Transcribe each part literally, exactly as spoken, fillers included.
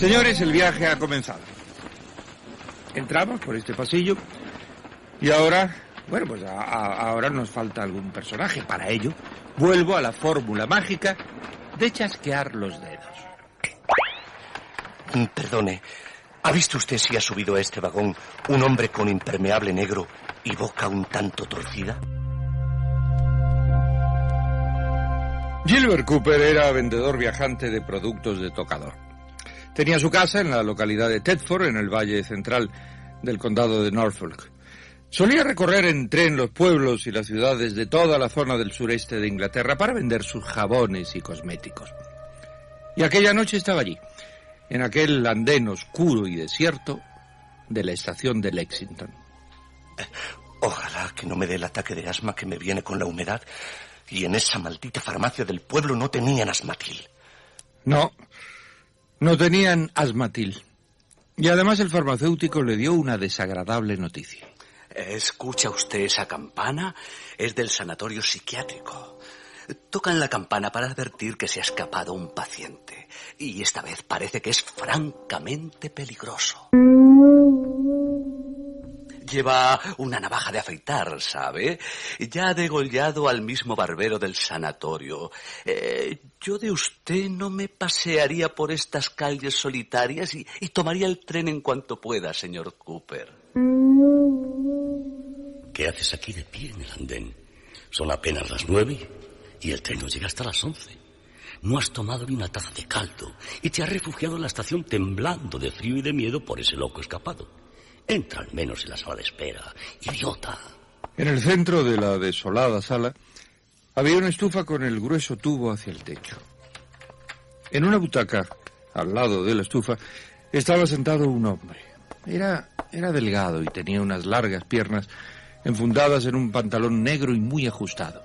Señores, el viaje ha comenzado. Entramos por este pasillo y ahora, bueno, pues a, a, ahora nos falta algún personaje. Para ello, vuelvo a la fórmula mágica de chasquear los dedos. Perdone, ¿ha visto usted si ha subido a este vagón un hombre con impermeable negro y boca un tanto torcida? Gilbert Cooper era vendedor viajante de productos de tocador. Tenía su casa en la localidad de Thetford, en el valle central del condado de Norfolk. Solía recorrer en tren los pueblos y las ciudades de toda la zona del sureste de Inglaterra para vender sus jabones y cosméticos. Y aquella noche estaba allí, en aquel andén oscuro y desierto de la estación de Lexington. Ojalá que no me dé el ataque de asma que me viene con la humedad, y en esa maldita farmacia del pueblo no tenían asmatil. No, no tenían asmatil. Y además el farmacéutico le dio una desagradable noticia. ¿Escucha usted esa campana? Es del sanatorio psiquiátrico. Tocan la campana para advertir que se ha escapado un paciente. Y esta vez parece que es francamente peligroso. Lleva una navaja de afeitar, ¿sabe? Ya ha degollado al mismo barbero del sanatorio. Eh, yo de usted no me pasearía por estas calles solitarias y, y tomaría el tren en cuanto pueda, señor Cooper. ¿Qué haces aquí de pie en el andén? Son apenas las nueve y el tren no llega hasta las once. No has tomado ni una taza de caldo y te has refugiado en la estación temblando de frío y de miedo por ese loco escapado. Entra al menos en la sala de espera, idiota. En el centro de la desolada sala había una estufa con el grueso tubo hacia el techo. En una butaca, al lado de la estufa, estaba sentado un hombre. Era, era delgado y tenía unas largas piernas enfundadas en un pantalón negro y muy ajustado.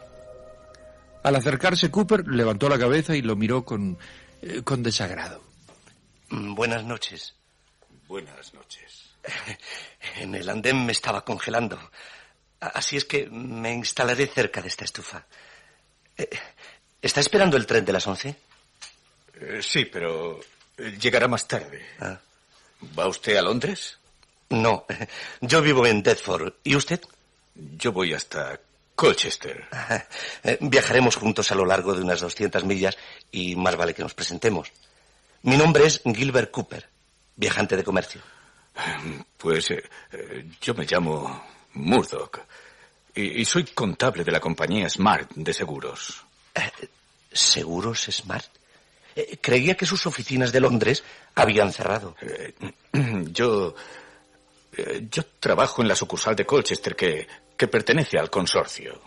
Al acercarse Cooper, levantó la cabeza y lo miró con, eh, con desagrado. Buenas noches. Buenas noches. En el andén me estaba congelando. Así es que me instalaré cerca de esta estufa. ¿Está esperando el tren de las once? Eh, sí, pero llegará más tarde. Ah. ¿Va usted a Londres? No, yo vivo en Deptford. ¿Y usted? Yo voy hasta Colchester. Viajaremos juntos a lo largo de unas doscientas millas y más vale que nos presentemos. Mi nombre es Gilbert Cooper, viajante de comercio. Pues eh, yo me llamo Murdoch y, y soy contable de la compañía Smart de seguros. ¿Seguros Smart? Eh, creía que sus oficinas de Londres habían cerrado. Eh, yo, eh, yo trabajo en la sucursal de Colchester que, que pertenece al consorcio.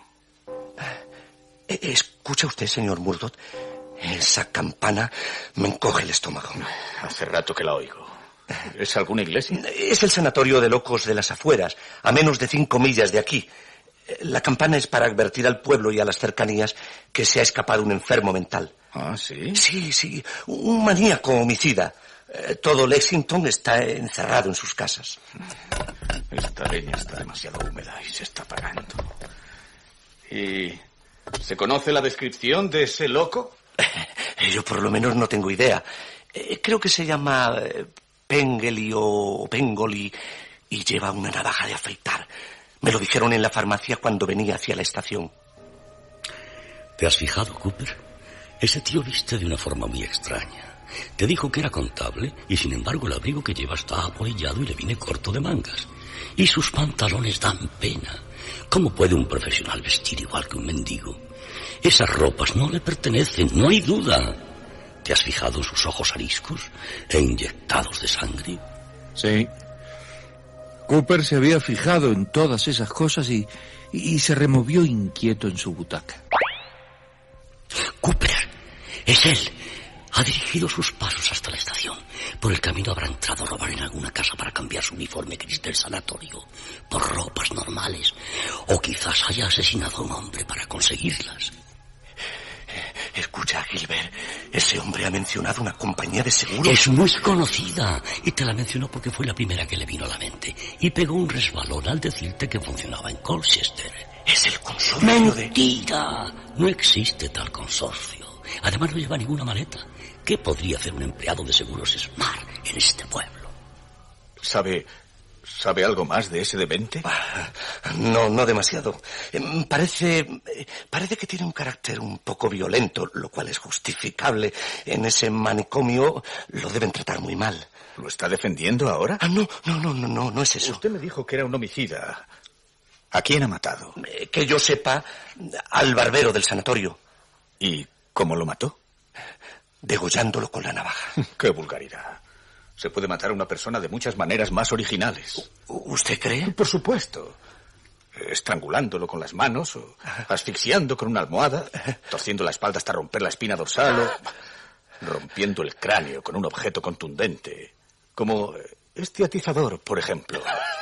Eh, ¿Escucha usted, señor Murdoch? Esa campana me encoge el estómago. Hace rato que la oigo. ¿Es alguna iglesia? Es el sanatorio de locos de las afueras, a menos de cinco millas de aquí. La campana es para advertir al pueblo y a las cercanías que se ha escapado un enfermo mental. ¿Ah, sí? Sí, sí, un maníaco homicida. Todo Lexington está encerrado en sus casas. Esta leña está demasiado húmeda y se está apagando. ¿Y se conoce la descripción de ese loco? Yo por lo menos no tengo idea. Creo que se llama Pengeli o Pengoli y lleva una navaja de afeitar. Me lo dijeron en la farmacia cuando venía hacia la estación. ¿Te has fijado, Cooper? Ese tío viste de una forma muy extraña. Te dijo que era contable y sin embargo el abrigo que lleva está apolillado y le viene corto de mangas. Y sus pantalones dan pena. ¿Cómo puede un profesional vestir igual que un mendigo? Esas ropas no le pertenecen, no hay duda. ¿Te has fijado en sus ojos ariscos e inyectados de sangre? Sí. Cooper se había fijado en todas esas cosas y, y, y se removió inquieto en su butaca. Cooper, es él. Ha dirigido sus pasos hasta la estación. Por el camino habrá entrado a robar en alguna casa para cambiar su uniforme gris del sanatorio por ropas normales. O quizás haya asesinado a un hombre para conseguirlas. Escucha, Gilbert, ese hombre ha mencionado una compañía de seguros. Es muy conocida y te la mencionó porque fue la primera que le vino a la mente. Y pegó un resbalón al decirte que funcionaba en Colchester. Es el consorcio de... ¡Mentira! No existe tal consorcio. Además no lleva ninguna maleta. ¿Qué podría hacer un empleado de seguros Smart en este pueblo? ¿Sabe, sabe algo más de ese demente? No, no demasiado. Parece, parece que tiene un carácter un poco violento, lo cual es justificable. En ese manicomio lo deben tratar muy mal. ¿Lo está defendiendo ahora? Ah, no, no, no, no, no, no es eso. Usted me dijo que era un homicida. ¿A quién ha matado? Eh, que yo sepa, al barbero del sanatorio. ¿Y cómo lo mató? Degollándolo con la navaja. ¡Qué vulgaridad! Se puede matar a una persona de muchas maneras más originales. ¿Usted cree? Por supuesto. Estrangulándolo con las manos, o asfixiando con una almohada, torciendo la espalda hasta romper la espina dorsal, o rompiendo el cráneo con un objeto contundente, como este atizador, por ejemplo.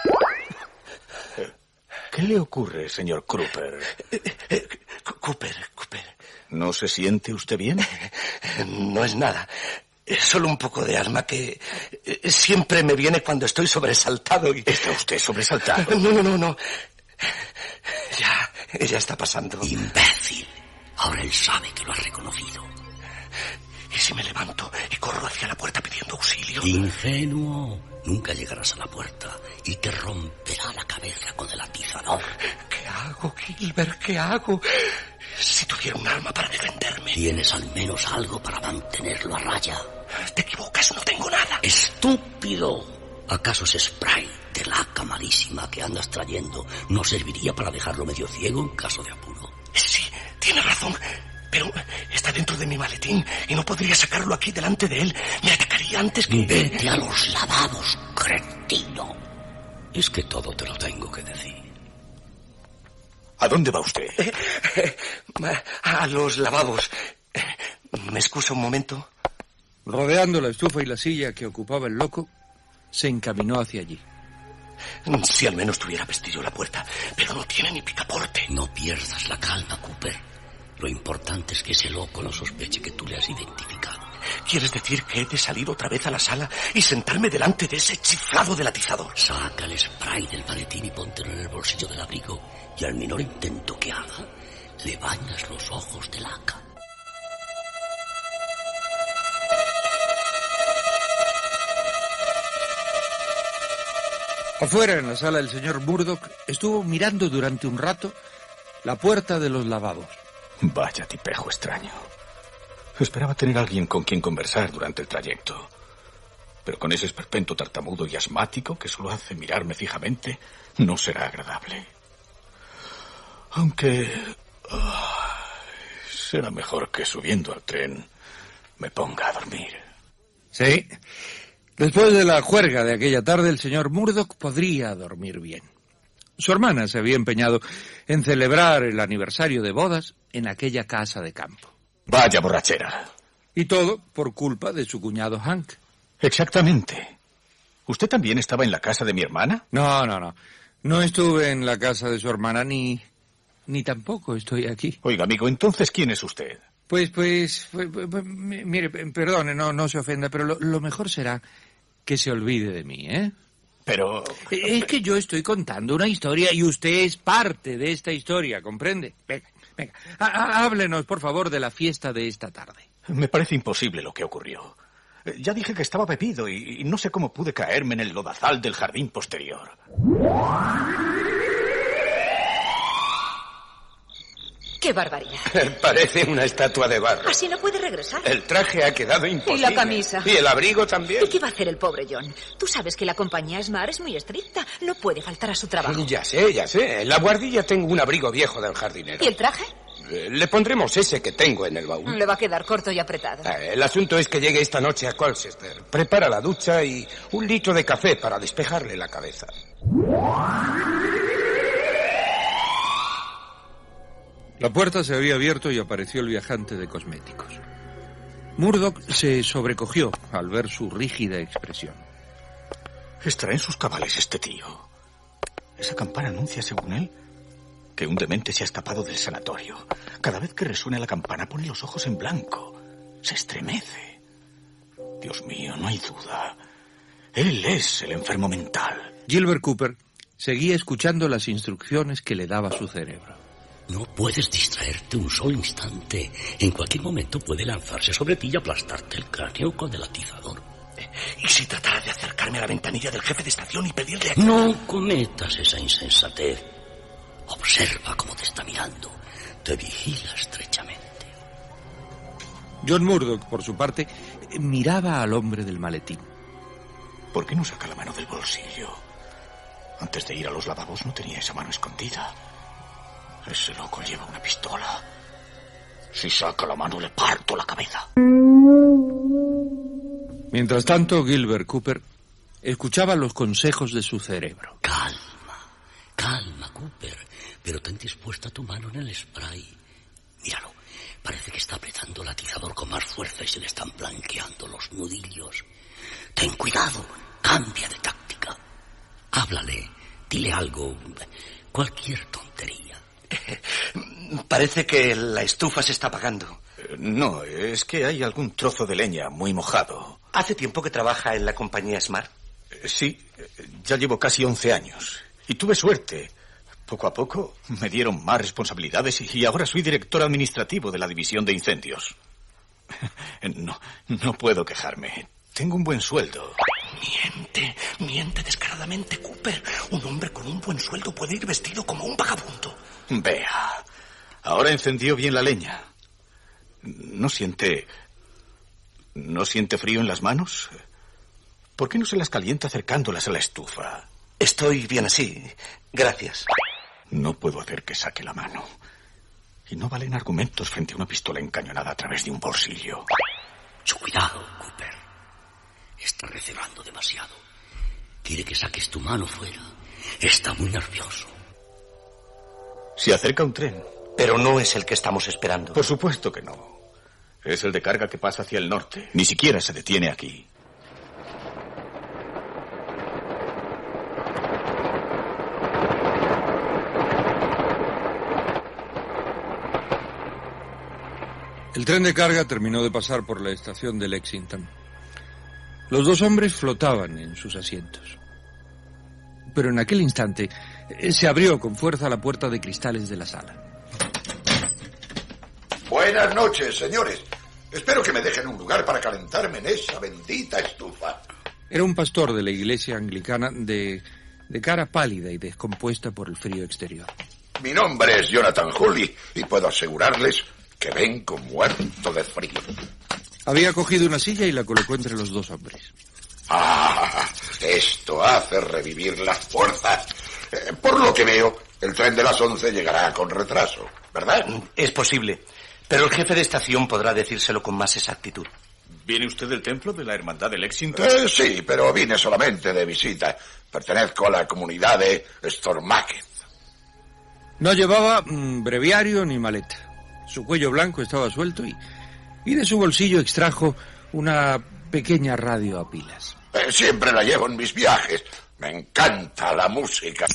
¿Qué le ocurre, señor Cooper? Cooper, Cooper. ¿No se siente usted bien? No es nada. Es solo un poco de asma que siempre me viene cuando estoy sobresaltado y... ¿Está usted sobresaltado? No, no, no, no. Ya, ya está pasando. Imbécil. Ahora él sabe que lo has reconocido. ¿Y si me levanto y corro hacia la puerta pidiendo auxilio? Ingenuo. Nunca llegarás a la puerta y te romperá la cabeza con el atizador. ¿Qué hago, Gilbert? ¿Qué hago? Si tuviera un arma para defenderme. Tienes al menos algo para mantenerlo a raya. Te equivocas, no tengo nada. ¡Estúpido! ¿Acaso ese spray de laca malísima que andas trayendo no serviría para dejarlo medio ciego en caso de apuro? Sí, tienes razón. Pero está dentro de mi maletín y no podría sacarlo aquí delante de él. Me atacaría antes que... Vete a los lavados, cretino. Es que todo te lo tengo que decir. ¿A dónde va usted? Eh, eh, a los lavabos. ¿Me excusa un momento? Rodeando la estufa y la silla que ocupaba el loco, se encaminó hacia allí. Si al menos tuviera pestillo la puerta, pero no tiene ni picaporte. No pierdas la calma, Cooper. Lo importante es que ese loco no sospeche que tú le has identificado. ¿Quieres decir que he de salir otra vez a la sala y sentarme delante de ese chiflado del atizador? Saca el spray del maletín y póntelo en el bolsillo del abrigo. Y al menor intento que haga, le bañas los ojos de laca. Afuera, en la sala, el señor Murdoch estuvo mirando durante un rato la puerta de los lavabos. Vaya tipejo extraño. Esperaba tener a alguien con quien conversar durante el trayecto. Pero con ese esperpento tartamudo y asmático que solo hace mirarme fijamente, no será agradable. Aunque... Oh, será mejor que subiendo al tren me ponga a dormir. Sí. Después de la juerga de aquella tarde, el señor Murdoch podría dormir bien. Su hermana se había empeñado en celebrar el aniversario de bodas en aquella casa de campo. Vaya borrachera. Y todo por culpa de su cuñado Hank. Exactamente. ¿Usted también estaba en la casa de mi hermana? No, no, no. No estuve en la casa de su hermana ni... ni tampoco estoy aquí. Oiga, amigo, entonces, ¿quién es usted? Pues, pues, pues, pues, pues mire, perdone, no, no se ofenda, pero lo, lo mejor será que se olvide de mí, ¿eh? Pero... Es que yo estoy contando una historia y usted es parte de esta historia, ¿comprende? Venga, venga, háblenos, por favor, de la fiesta de esta tarde. Me parece imposible lo que ocurrió. Ya dije que estaba bebido y no sé cómo pude caerme en el lodazal del jardín posterior. ¡Qué barbaridad! Parece una estatua de barro. Así no puede regresar. El traje ha quedado imposible. Y la camisa. Y el abrigo también. ¿Y qué va a hacer el pobre John? Tú sabes que la compañía Smart es muy estricta. No puede faltar a su trabajo. Ya sé, ya sé. En la guardilla tengo un abrigo viejo del jardinero. ¿Y el traje? Le pondremos ese que tengo en el baúl. Le va a quedar corto y apretado. El asunto es que llegue esta noche a Colchester. Prepara la ducha y un litro de café para despejarle la cabeza. La puerta se había abierto y apareció el viajante de cosméticos. Murdoch se sobrecogió al ver su rígida expresión. ¿Estará en sus cabales este tío? Esa campana anuncia, según él, que un demente se ha escapado del sanatorio. Cada vez que resuena la campana pone los ojos en blanco. Se estremece. Dios mío, no hay duda. Él es el enfermo mental. Gilbert Cooper seguía escuchando las instrucciones que le daba su cerebro. No puedes distraerte un solo instante. En cualquier momento puede lanzarse sobre ti y aplastarte el cráneo con el atizador. ¿Y si tratara de acercarme a la ventanilla del jefe de estación y pedirle ayuda? No cometas esa insensatez. Observa cómo te está mirando. Te vigila estrechamente. John Murdoch, por su parte, miraba al hombre del maletín. ¿Por qué no saca la mano del bolsillo? Antes de ir a los lavabos no tenía esa mano escondida. Ese loco lleva una pistola. Si saca la mano le parto la cabeza. Mientras tanto, Gilbert Cooper escuchaba los consejos de su cerebro. Calma, calma, Cooper. Pero ten dispuesta tu mano en el spray. Míralo, parece que está apretando el atizador con más fuerza y se le están blanqueando los nudillos. Ten cuidado, cambia de táctica. Háblale, dile algo, cualquier tontería. Parece que la estufa se está apagando. No, es que hay algún trozo de leña muy mojado. ¿Hace tiempo que trabaja en la compañía Smart? Sí, ya llevo casi once años. Y tuve suerte. Poco a poco me dieron más responsabilidades y ahora soy director administrativo de la división de incendios. No, no puedo quejarme. Tengo un buen sueldo. Miente, miente descaradamente, Cooper. Un hombre con un buen sueldo puede ir vestido como un vagabundo. Vea, ahora encendió bien la leña. ¿No siente... ¿No siente frío en las manos? ¿Por qué no se las calienta acercándolas a la estufa? Estoy bien así, gracias. No puedo hacer que saque la mano. Y no valen argumentos frente a una pistola encañonada a través de un bolsillo. Mucho cuidado, Cooper. Está recelando demasiado. Quiere que saques tu mano fuera. Está muy nervioso. Se acerca un tren. Pero no es el que estamos esperando. Por supuesto que no. Es el de carga que pasa hacia el norte. Ni siquiera se detiene aquí. El tren de carga terminó de pasar por la estación de Lexington. Los dos hombres flotaban en sus asientos. Pero en aquel instante se abrió con fuerza la puerta de cristales de la sala. Buenas noches, señores. Espero que me dejen un lugar para calentarme en esa bendita estufa. Era un pastor de la iglesia anglicana de, de cara pálida y descompuesta por el frío exterior. Mi nombre es Jonathan Hurley y puedo asegurarles que vengo muerto de frío. Había cogido una silla y la colocó entre los dos hombres. Ah, esto hace revivir las fuerzas. Eh, por lo que veo, el tren de las once llegará con retraso, ¿verdad? Es posible, pero el jefe de estación podrá decírselo con más exactitud. ¿Viene usted del templo de la Hermandad de Lexington? Eh, sí, pero vine solamente de visita. Pertenezco a la comunidad de Stormacket. No llevaba mm, breviario ni maleta. Su cuello blanco estaba suelto y, y de su bolsillo extrajo una pequeña radio a pilas. Eh, siempre la llevo en mis viajes. Me encanta la música.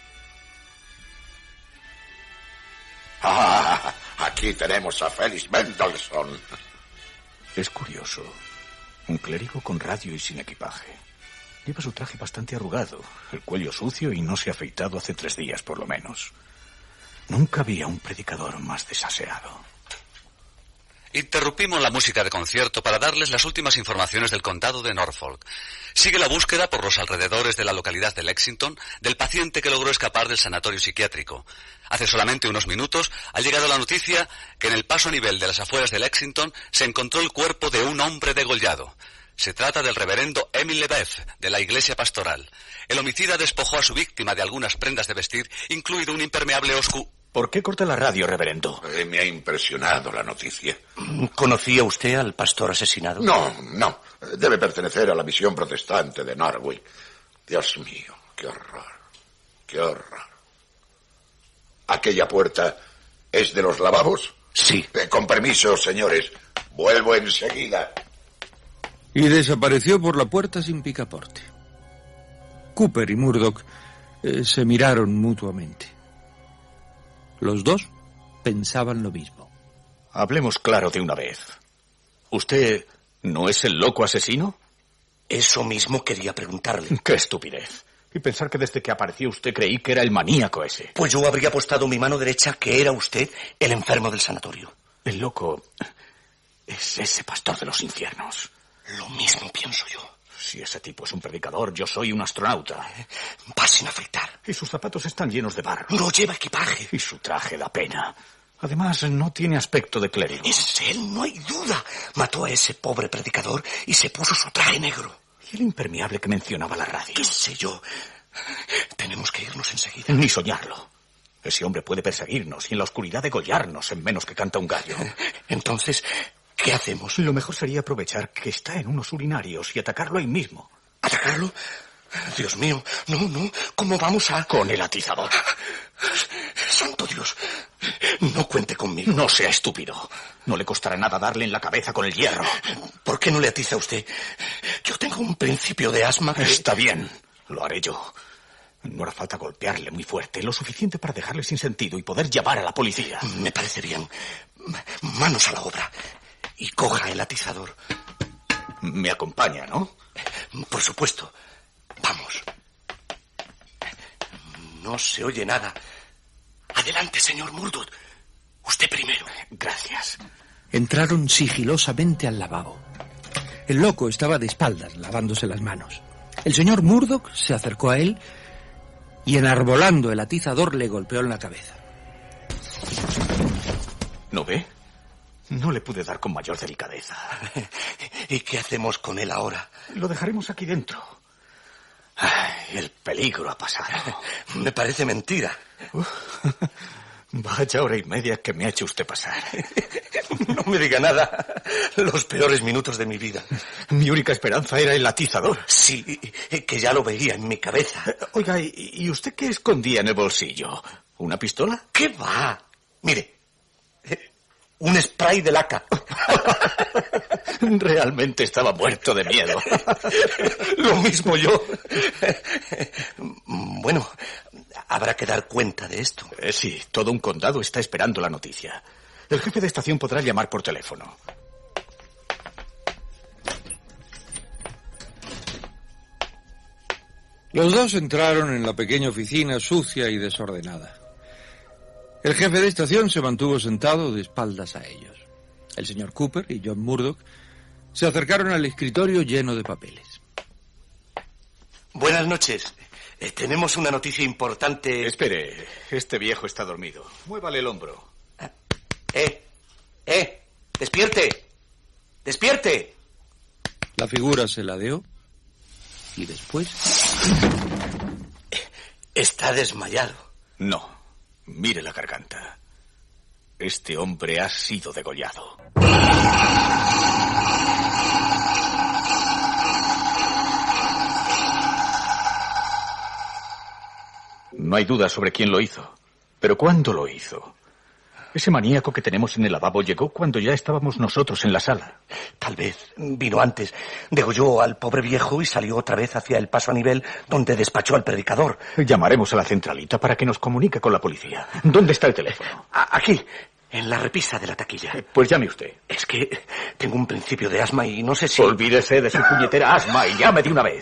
Ah, aquí tenemos a Felix Mendelssohn. Es curioso. Un clérigo con radio y sin equipaje. Lleva su traje bastante arrugado, el cuello sucio y no se ha afeitado hace tres días por lo menos. Nunca había un predicador más desaseado. Interrumpimos la música de concierto para darles las últimas informaciones del condado de Norfolk. Sigue la búsqueda por los alrededores de la localidad de Lexington del paciente que logró escapar del sanatorio psiquiátrico. Hace solamente unos minutos ha llegado la noticia que en el paso a nivel de las afueras de Lexington se encontró el cuerpo de un hombre degollado. Se trata del reverendo Emil Lebeuf, de la iglesia pastoral. El homicida despojó a su víctima de algunas prendas de vestir, incluido un impermeable oscuro. ¿Por qué corta la radio, reverendo? Eh, me ha impresionado la noticia. ¿Conocía usted al pastor asesinado? No, no. Debe pertenecer a la misión protestante de Norwich. Dios mío, qué horror. Qué horror. ¿Aquella puerta es de los lavabos? Sí. Eh, con permiso, señores. Vuelvo enseguida. Y desapareció por la puerta sin picaporte. Cooper y Murdoch eh, se miraron mutuamente. Los dos pensaban lo mismo. Hablemos claro de una vez. ¿Usted no es el loco asesino? Eso mismo quería preguntarle. ¡Qué estupidez! Y pensar que desde que apareció usted creí que era el maníaco ese. Pues yo habría apostado mi mano derecha que era usted el enfermo del sanatorio. El loco es ese pastor de los infiernos. Lo mismo pienso yo. Si ese tipo es un predicador, yo soy un astronauta. Va sin afeitar. Y sus zapatos están llenos de barro. No lleva equipaje. Y su traje da pena. Además, no tiene aspecto de clérigo. Es él, no hay duda. Mató a ese pobre predicador y se puso su traje negro. ¿Y el impermeable que mencionaba la radio? ¿Qué sé yo? Tenemos que irnos enseguida. Ni soñarlo. Ese hombre puede perseguirnos y en la oscuridad degollarnos en menos que canta un gallo. Entonces, ¿qué hacemos? Lo mejor sería aprovechar que está en unos urinarios y atacarlo ahí mismo. ¿Atacarlo? Dios mío, no, no. ¿Cómo vamos a...? Con el atizador. ¡Santo Dios! No cuente conmigo. No sea estúpido. No le costará nada darle en la cabeza con el hierro. ¿Por qué no le atiza usted? Yo tengo un principio de asma que... Está bien, lo haré yo. No hará falta golpearle muy fuerte, lo suficiente para dejarle sin sentido y poder llamar a la policía. Me parece bien. Manos a la obra. Y coja el atizador. Me acompaña, ¿no? Por supuesto. Vamos. No se oye nada. Adelante, señor Murdoch. Usted primero. Gracias. Entraron sigilosamente al lavabo. El loco estaba de espaldas, lavándose las manos. El señor Murdoch se acercó a él y, enarbolando el atizador, le golpeó en la cabeza. ¿No ve? No le pude dar con mayor delicadeza. ¿Y qué hacemos con él ahora? Lo dejaremos aquí dentro. Ay, el peligro ha pasado. Me parece mentira. Uh, vaya hora y media que me ha hecho usted pasar. No me diga nada. Los peores minutos de mi vida. Mi única esperanza era el atizador. Sí, que ya lo veía en mi cabeza. Oiga, ¿y usted qué escondía en el bolsillo? ¿Una pistola? ¿Qué va? Mire, un spray de laca. Realmente estaba muerto de miedo. Lo mismo yo. Bueno, habrá que dar cuenta de esto. Eh, sí, todo un condado está esperando la noticia. El jefe de estación podrá llamar por teléfono. Los dos entraron en la pequeña oficina sucia y desordenada. El jefe de estación se mantuvo sentado de espaldas a ellos. El señor Cooper y John Murdoch se acercaron al escritorio lleno de papeles. Buenas noches. Eh, tenemos una noticia importante. Espere, este viejo está dormido. Muévale el hombro. ¡Eh! ¡Eh! ¡Despierte! ¡Despierte! La figura se ladeó y después... Está desmayado. No, mire la garganta. Este hombre ha sido degollado. No hay duda sobre quién lo hizo. Pero ¿cuándo lo hizo? Ese maníaco que tenemos en el lavabo llegó cuando ya estábamos nosotros en la sala. Tal vez vino antes. Degolló al pobre viejo y salió otra vez hacia el paso a nivel donde despachó al predicador. Llamaremos a la centralita para que nos comunique con la policía. ¿Dónde está el teléfono? A- aquí, en la repisa de la taquilla. Pues llame usted. Es que tengo un principio de asma y no sé si... Olvídese de su puñetera asma y llame de una vez.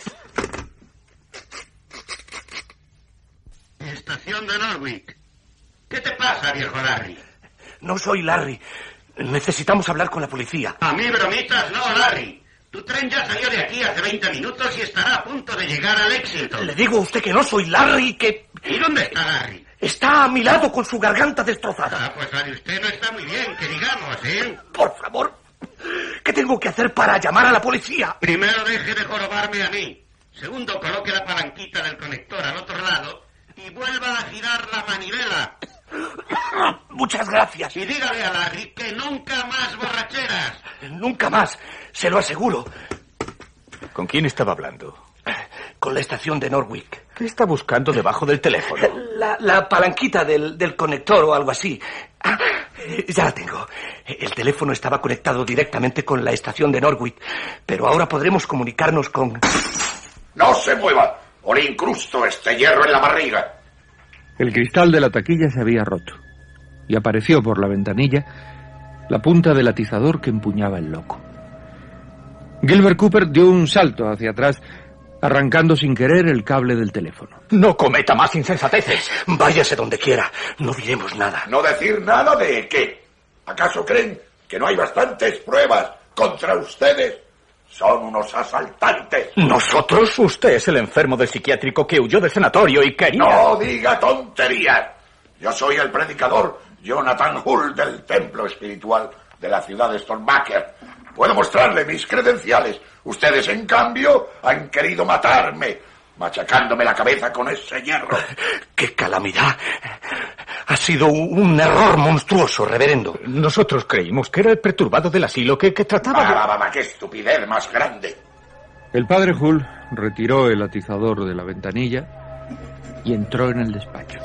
Estación de Norwich. ¿Qué te pasa, viejo Larry? No soy Larry. Necesitamos hablar con la policía. A mí bromitas no, Larry. Tu tren ya salió de aquí hace veinte minutos y estará a punto de llegar al éxito. Le digo a usted que no soy Larry, que... ¿Y dónde está Larry? Está a mi lado con su garganta destrozada. Ah, pues Larry, usted no está muy bien, que digamos, ¿eh? Por favor, ¿qué tengo que hacer para llamar a la policía? Primero deje de jorobarme a mí. Segundo, coloque la palanquita del conector al otro lado y vuelva a girar la manivela. Muchas gracias. Y dígale a Larry que nunca más borracheras. Nunca más, se lo aseguro. ¿Con quién estaba hablando? Con la estación de Norwich. ¿Qué está buscando debajo del teléfono? La, la palanquita del, del conector o algo así. Ah, ya la tengo. El teléfono estaba conectado directamente con la estación de Norwich, pero ahora podremos comunicarnos con... ¡No se mueva! ¡O le incrusto este hierro en la barriga! El cristal de la taquilla se había roto y apareció por la ventanilla la punta del atizador que empuñaba el loco. Gilbert Cooper dio un salto hacia atrás arrancando sin querer el cable del teléfono. No cometa más insensateces. Váyase donde quiera. No diremos nada. ¿No decir nada de qué? ¿Acaso creen que no hay bastantes pruebas contra ustedes? Son unos asaltantes. ¿Nosotros? Usted es el enfermo del psiquiátrico que huyó del sanatorio y quería... No diga tonterías. Yo soy el predicador Jonathan Hull del templo espiritual de la ciudad de Stormbaker. Puedo mostrarle mis credenciales. Ustedes, en cambio, han querido matarme, machacándome la cabeza con ese hierro. ¡Qué calamidad! Ha sido un error monstruoso, reverendo. Nosotros creímos que era el perturbado del asilo que, que trataba de... ¡Va, va, va! ¡Qué estupidez más grande! El padre Hull retiró el atizador de la ventanilla y entró en el despacho.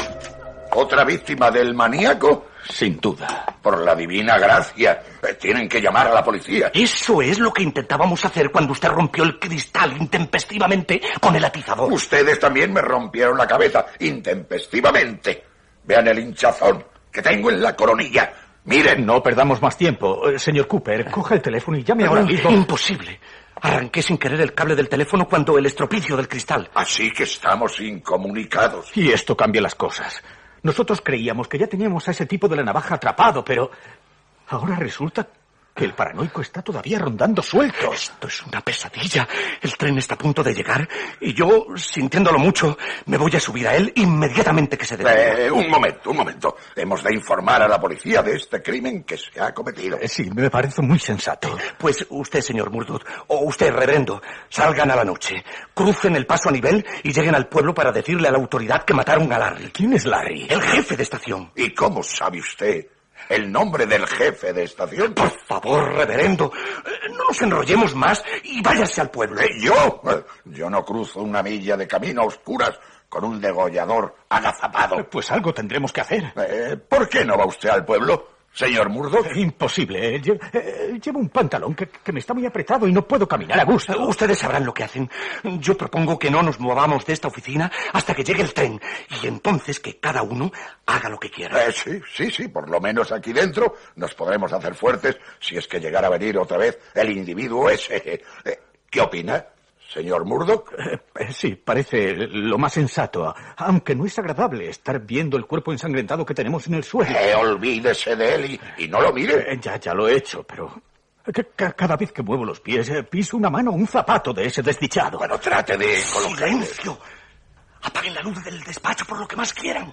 ¿Otra víctima del maníaco? Sin duda. Por la divina gracia, tienen que llamar a la policía. Eso es lo que intentábamos hacer cuando usted rompió el cristal intempestivamente con el atizador. Ustedes también me rompieron la cabeza intempestivamente. Vean el hinchazón que tengo en la coronilla. Miren. No perdamos más tiempo. Señor Cooper, coja el teléfono y llame ahora mismo. Imposible. Arranqué sin querer el cable del teléfono cuando el estropicio del cristal. Así que estamos incomunicados. Y esto cambia las cosas. Nosotros creíamos que ya teníamos a ese tipo de la navaja atrapado, pero ahora resulta que el paranoico está todavía rondando suelto. Esto es una pesadilla. El tren está a punto de llegar y yo, sintiéndolo mucho, me voy a subir a él inmediatamente que se detenga. Eh, un momento, un momento. Hemos de informar a la policía de este crimen que se ha cometido. Eh, sí, me parece muy sensato. Pues usted, señor Murdoch, o usted, reverendo, salgan a la noche, crucen el paso a nivel y lleguen al pueblo para decirle a la autoridad que mataron a Larry. ¿Quién es Larry? El jefe de estación. ¿Y cómo sabe usted el nombre del jefe de estación? Por favor, reverendo, no nos enrollemos más y váyase al pueblo. ¿Eh, ¿Yo? Yo no cruzo una milla de camino a oscuras con un degollador agazapado. Pues algo tendremos que hacer. Eh, ¿Por qué no va usted al pueblo, señor Murdoch? Eh, imposible. Lle eh, llevo un pantalón que, que me está muy apretado y no puedo caminar a gusto. Ustedes sabrán lo que hacen. Yo propongo que no nos movamos de esta oficina hasta que llegue el tren. Y entonces que cada uno haga lo que quiera. Eh, sí, sí, sí. Por lo menos aquí dentro nos podremos hacer fuertes si es que llegara a venir otra vez el individuo ese. Eh, ¿Qué opina, señor Murdoch? Eh, eh, sí, parece lo más sensato, aunque no es agradable estar viendo el cuerpo ensangrentado que tenemos en el suelo. Eh, olvídese de él y, y no lo mire. Eh, ya, ya lo he hecho, pero que, que, cada vez que muevo los pies eh, piso una mano o un zapato de ese desdichado. Bueno, trate de colocar... ¡Silencio! Apaguen la luz del despacho por lo que más quieran.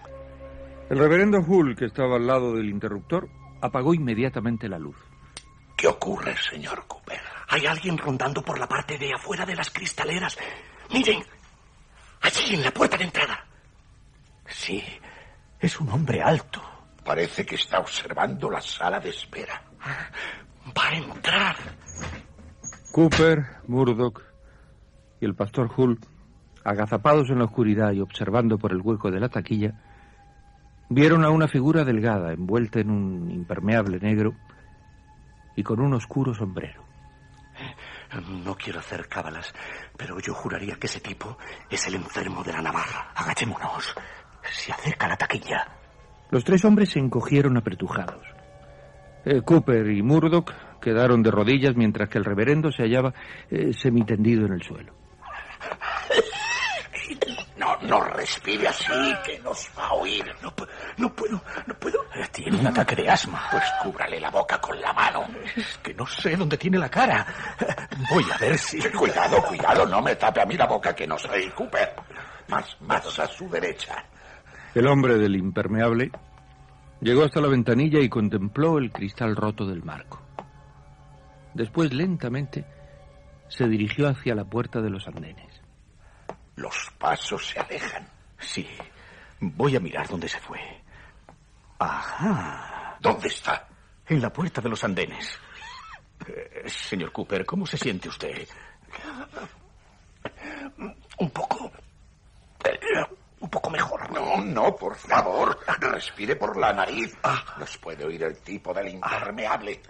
El reverendo Hull, que estaba al lado del interruptor, apagó inmediatamente la luz. ¿Qué ocurre, señor Cooper? Hay alguien rondando por la parte de afuera de las cristaleras. Miren, allí en la puerta de entrada. Sí, es un hombre alto. Parece que está observando la sala de espera. Va a entrar. Cooper, Murdoch y el pastor Hull, agazapados en la oscuridad y observando por el hueco de la taquilla, vieron a una figura delgada envuelta en un impermeable negro y con un oscuro sombrero. No quiero hacer cábalas, pero yo juraría que ese tipo es el enfermo de la navaja. Agachémonos. Se acerca la taquilla. Los tres hombres se encogieron apretujados. Eh, Cooper y Murdoch quedaron de rodillas mientras que el reverendo se hallaba eh, semitendido en el suelo. No, no respire así, que nos va a oír. No, no puedo, no puedo. Tiene un ataque de asma. Pues cúbrale la boca con la mano. Es que no sé dónde tiene la cara. Voy a ver si... Cuidado, cuidado, no me tape a mí la boca, que no soy Cooper. Más, más a su derecha. El hombre del impermeable llegó hasta la ventanilla y contempló el cristal roto del marco. Después, lentamente, se dirigió hacia la puerta de los andenes. Los pasos se alejan. Sí, voy a mirar dónde se fue. Ajá. ¿Dónde está? En la puerta de los andenes. Eh, señor Cooper, ¿cómo se siente usted? Un poco... Un poco mejor. No, no, por favor. Respire por la nariz. Nos puede oír el tipo del impermeable.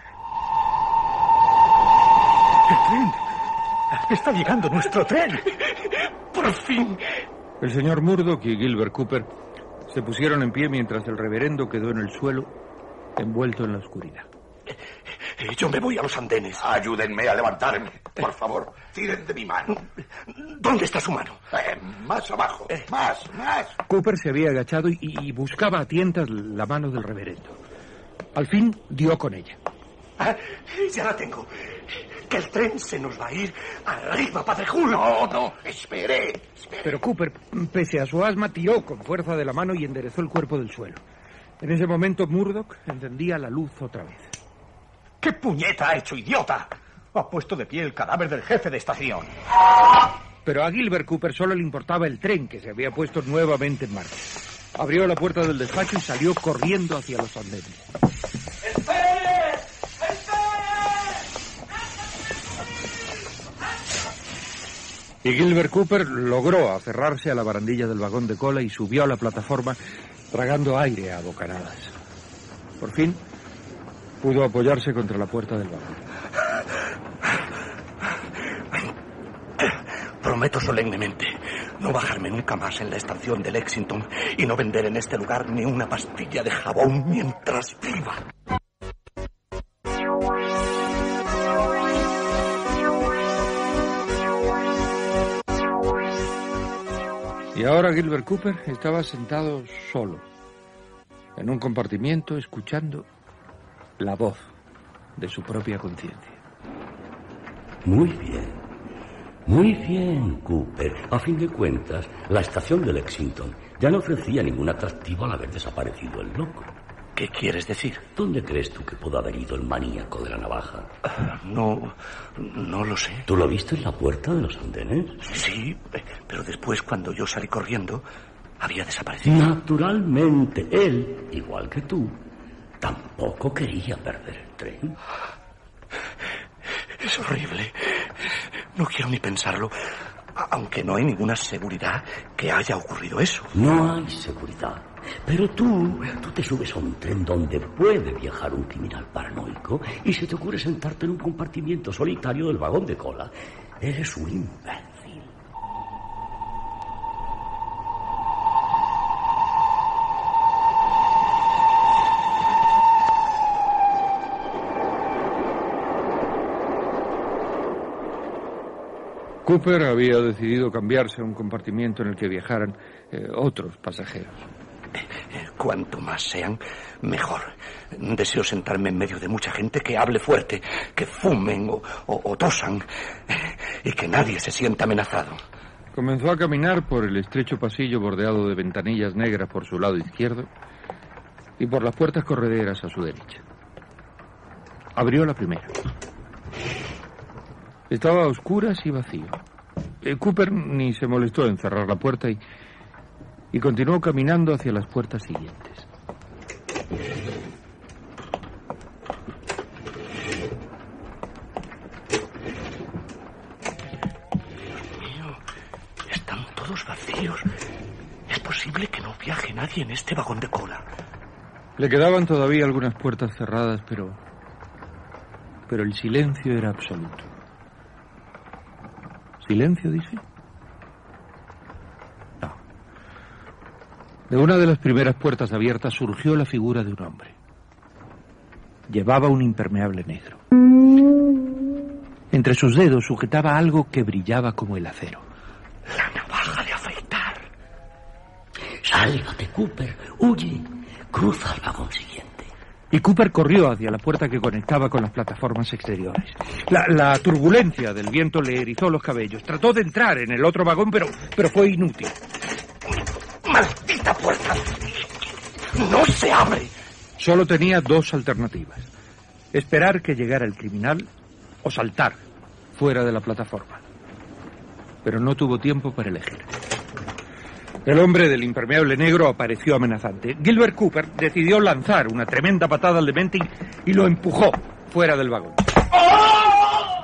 ¡El tren! ¡Está llegando nuestro tren! ¡Por fin! El señor Murdoch y Gilbert Cooper se pusieron en pie mientras el reverendo quedó en el suelo, envuelto en la oscuridad. Yo me voy a los andenes. Ayúdenme a levantarme, por favor. Tiren de mi mano. ¿Dónde está su mano? Eh, más abajo. Eh. Más, más. Cooper se había agachado y, y buscaba a tientas la mano del reverendo. Al fin dio con ella. Ah, ya la tengo. Que el tren se nos va a ir arriba, Padre Julio. No, no, espere, espere. Pero Cooper, pese a su asma, tiró con fuerza de la mano y enderezó el cuerpo del suelo. En ese momento Murdoch encendía la luz otra vez. ¿Qué puñeta ha hecho, idiota? Ha puesto de pie el cadáver del jefe de estación. Pero a Gilbert Cooper solo le importaba el tren que se había puesto nuevamente en marcha. Abrió la puerta del despacho y salió corriendo hacia los andenes. ¡Espere! ¡Espere! Y Gilbert Cooper logró aferrarse a la barandilla del vagón de cola y subió a la plataforma tragando aire a bocanadas. Por fin pudo apoyarse contra la puerta del vagón. Prometo solemnemente no bajarme nunca más en la estación de Lexington y no vender en este lugar ni una pastilla de jabón mientras viva. Y ahora Gilbert Cooper estaba sentado solo, en un compartimiento, escuchando la voz de su propia conciencia. Muy bien, muy bien, Cooper. A fin de cuentas, la estación de Lexington ya no ofrecía ningún atractivo al haber desaparecido el loco. ¿Qué quieres decir? ¿Dónde crees tú que pudo haber ido el maníaco de la navaja? Uh, no, no lo sé. ¿Tú lo viste en la puerta de los andenes? Sí, pero después, cuando yo salí corriendo, había desaparecido. Naturalmente, él, igual que tú, tampoco quería perder el tren. Es horrible. No quiero ni pensarlo. Aunque no hay ninguna seguridad que haya ocurrido eso. No hay seguridad. Pero tú, tú te subes a un tren donde puede viajar un criminal paranoico y se te ocurre sentarte en un compartimiento solitario del vagón de cola. Eres un imbécil. Cooper había decidido cambiarse a un compartimiento en el que viajaran eh, otros pasajeros. Cuanto más sean, mejor. Deseo sentarme en medio de mucha gente que hable fuerte, que fumen o, o, o tosan, y que nadie se sienta amenazado. Comenzó a caminar por el estrecho pasillo bordeado de ventanillas negras por su lado izquierdo y por las puertas correderas a su derecha. Abrió la primera. Estaba a oscuras y vacío. Eh, Cooper ni se molestó en cerrar la puerta y, y continuó caminando hacia las puertas siguientes. Dios mío, están todos vacíos. ¿Es posible que no viaje nadie en este vagón de cola? Le quedaban todavía algunas puertas cerradas, pero... pero el silencio era absoluto. ¿Silencio, dice? No. De una de las primeras puertas abiertas surgió la figura de un hombre. Llevaba un impermeable negro. Entre sus dedos sujetaba algo que brillaba como el acero. La navaja de afeitar. Sálvate, Cooper. Huye. Cruza al vagón siguiente. Y Cooper corrió hacia la puerta que conectaba con las plataformas exteriores. La, la turbulencia del viento le erizó los cabellos. Trató de entrar en el otro vagón, pero, pero fue inútil. ¡Maldita puerta! ¡No se abre! Solo tenía dos alternativas. Esperar que llegara el criminal o saltar fuera de la plataforma. Pero no tuvo tiempo para elegir. El hombre del impermeable negro apareció amenazante. Gilbert Cooper decidió lanzar una tremenda patada al demente y, y lo empujó fuera del vagón. ¡Oh!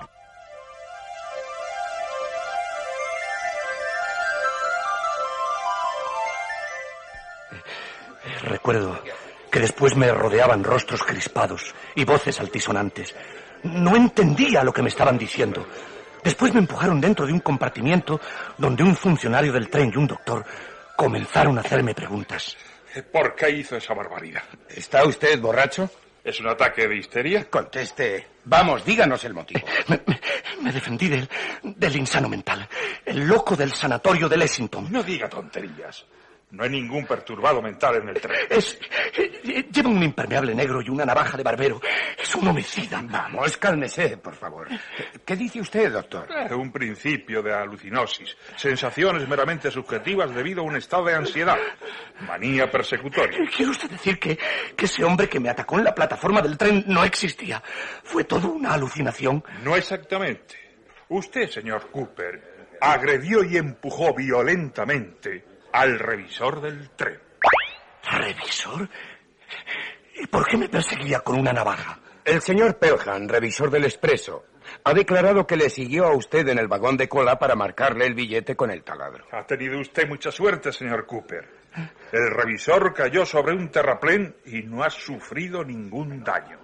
Recuerdo que después me rodeaban rostros crispados y voces altisonantes. No entendía lo que me estaban diciendo. Después me empujaron dentro de un compartimiento donde un funcionario del tren y un doctor comenzaron a hacerme preguntas. ¿Por qué hizo esa barbaridad? ¿Está usted borracho? ¿Es un ataque de histeria? Conteste. Vamos, díganos el motivo. Me, me, me defendí del, del insano mental. El loco del sanatorio de Lexington. No diga tonterías. No hay ningún perturbado mental en el tren. Es, eh, lleva un impermeable negro y una navaja de barbero. Es un homicida. Vamos, cálmese, por favor. ¿Qué dice usted, doctor? Eh, un principio de alucinosis. Sensaciones meramente subjetivas debido a un estado de ansiedad. Manía persecutoria. ¿Quiere usted decir que, que ese hombre que me atacó en la plataforma del tren no existía? ¿Fue todo una alucinación? No exactamente. Usted, señor Cooper, agredió y empujó violentamente al revisor del tren. ¿Revisor? ¿Y por qué me perseguía con una navaja? El señor Pelham, revisor del expreso, ha declarado que le siguió a usted en el vagón de cola para marcarle el billete con el taladro. Ha tenido usted mucha suerte, señor Cooper. El revisor cayó sobre un terraplén y no ha sufrido ningún daño.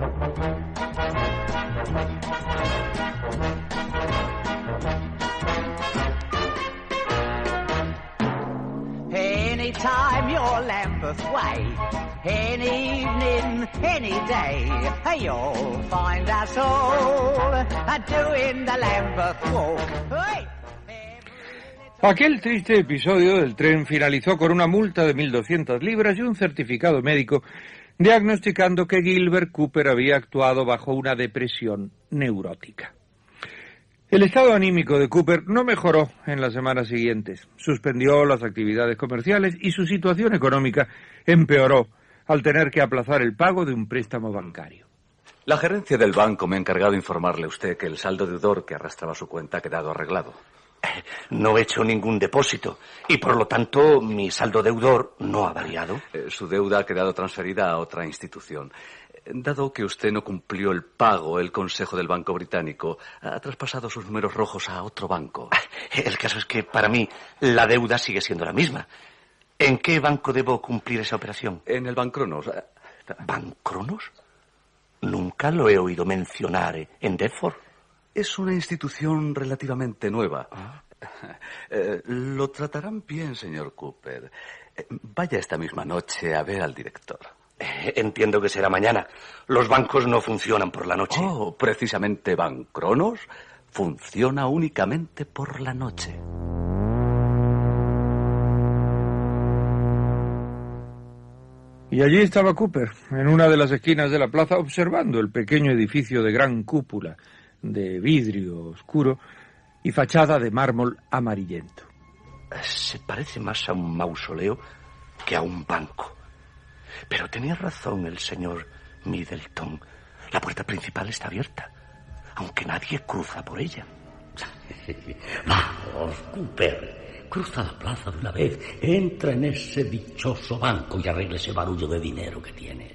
Anytime you're Lambeth Way, any evening, any day, you'll find us all doing the Lambeth Walk. Hey! Aquel triste episodio del tren finalizó con una multa de mil doscientas libras y un certificado médico diagnosticando que Gilbert Cooper había actuado bajo una depresión neurótica. El estado anímico de Cooper no mejoró en las semanas siguientes. Suspendió las actividades comerciales y su situación económica empeoró al tener que aplazar el pago de un préstamo bancario. La gerencia del banco me ha encargado informarle a usted que el saldo deudor que arrastraba su cuenta ha quedado arreglado. No he hecho ningún depósito y, por lo tanto, mi saldo deudor no ha variado. Eh, su deuda ha quedado transferida a otra institución. Dado que usted no cumplió el pago, el Consejo del Banco Británico ha traspasado sus números rojos a otro banco. El caso es que, para mí, la deuda sigue siendo la misma. ¿En qué banco debo cumplir esa operación? En el Bancronos. ¿Bancronos? Nunca lo he oído mencionar en Deptford. Es una institución relativamente nueva. ¿Ah? Eh, lo tratarán bien, señor Cooper. Eh, vaya esta misma noche a ver al director. Eh, entiendo que será mañana. Los bancos no funcionan por la noche. Oh, precisamente Bancronos funciona únicamente por la noche. Y allí estaba Cooper, en una de las esquinas de la plaza, observando el pequeño edificio de gran cúpula, de vidrio oscuro y fachada de mármol amarillento. Se parece más a un mausoleo que a un banco. Pero tenía razón el señor Middleton. La puerta principal está abierta, aunque nadie cruza por ella. Vamos, Cooper, cruza la plaza de una vez, entra en ese dichoso banco y arregla ese barullo de dinero que tienes.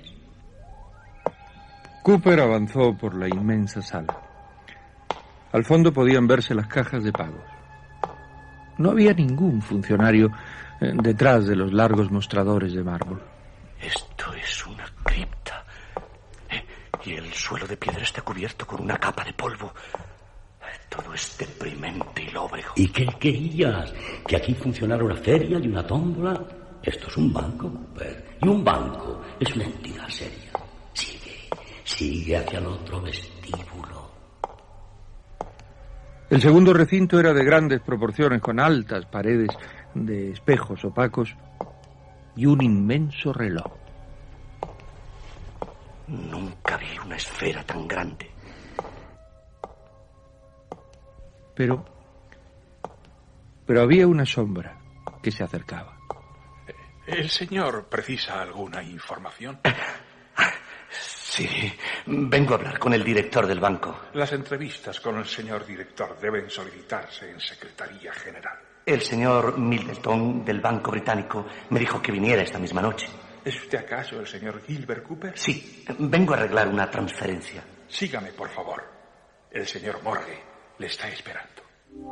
Cooper avanzó por la inmensa sala. Al fondo podían verse las cajas de pagos. No había ningún funcionario eh, detrás de los largos mostradores de mármol. Esto es una cripta. Eh, y el suelo de piedra está cubierto con una capa de polvo. Todo es deprimente y lóbrego. ¿Y qué querías? ¿Que aquí funcionara una feria y una tómbola? Esto es un banco, Cooper. Y un banco es una entidad seria. Sigue, sigue hacia el otro vestíbulo. El segundo recinto era de grandes proporciones, con altas paredes de espejos opacos y un inmenso reloj. Nunca vi una esfera tan grande. Pero, pero había una sombra que se acercaba. ¿El señor precisa alguna información? Sí, vengo a hablar con el director del banco. Las entrevistas con el señor director deben solicitarse en Secretaría General. El señor Middleton del Banco Británico me dijo que viniera esta misma noche. ¿Es usted acaso el señor Gilbert Cooper? Sí, vengo a arreglar una transferencia. Sígame, por favor. El señor Morgue le está esperando.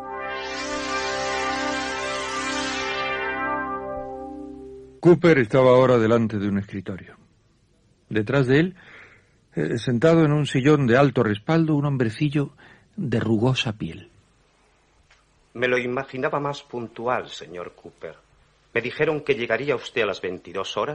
Cooper estaba ahora delante de un escritorio. Detrás de él, eh, sentado en un sillón de alto respaldo, un hombrecillo de rugosa piel. Me lo imaginaba más puntual, señor Cooper. Me dijeron que llegaría usted a las veintidós horas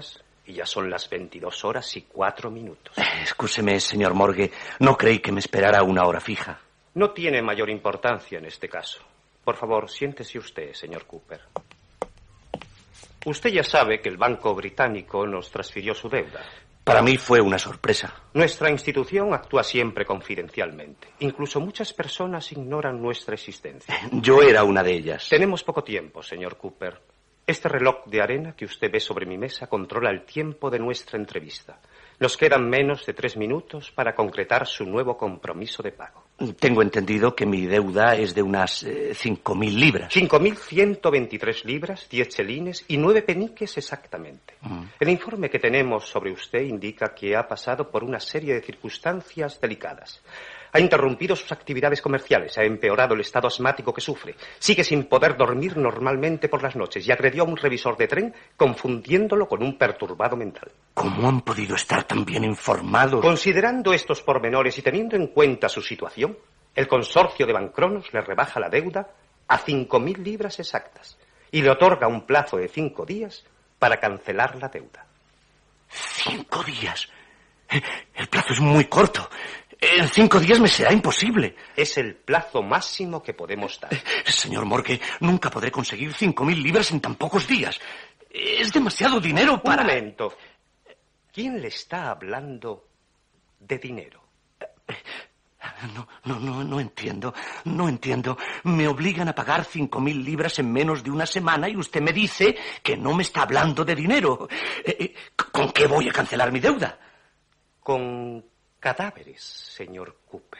Y ya son las veintidós horas y cuatro minutos. Eh, excúseme, señor Morgue, no creí que me esperara una hora fija. No tiene mayor importancia en este caso. Por favor, siéntese usted, señor Cooper. Usted ya sabe que el Banco Británico nos transfirió su deuda. Para mí fue una sorpresa. Nuestra institución actúa siempre confidencialmente. Incluso muchas personas ignoran nuestra existencia. Yo era una de ellas. Tenemos poco tiempo, señor Cooper. Este reloj de arena que usted ve sobre mi mesa controla el tiempo de nuestra entrevista. Nos quedan menos de tres minutos para concretar su nuevo compromiso de pago. Tengo entendido que mi deuda es de unas eh, cinco mil libras. Cinco mil ciento veintitrés libras, diez chelines y nueve peniques exactamente. Mm. El informe que tenemos sobre usted indica que ha pasado por una serie de circunstancias delicadas. Ha interrumpido sus actividades comerciales, ha empeorado el estado asmático que sufre, sigue sin poder dormir normalmente por las noches y agredió a un revisor de tren confundiéndolo con un perturbado mental. ¿Cómo han podido estar tan bien informados? Considerando estos pormenores y teniendo en cuenta su situación, el consorcio de Bancronos le rebaja la deuda a cinco mil libras exactas y le otorga un plazo de cinco días para cancelar la deuda. ¿Cinco días? El plazo es muy corto. En cinco días me será imposible. Es el plazo máximo que podemos dar. Señor Morgue, nunca podré conseguir cinco mil libras en tan pocos días. Es demasiado dinero para... Un momento. ¿Quién le está hablando de dinero? No, no, no, no entiendo. No entiendo. Me obligan a pagar cinco mil libras en menos de una semana y usted me dice que no me está hablando de dinero. ¿Con qué voy a cancelar mi deuda? Con cadáveres, señor Cooper.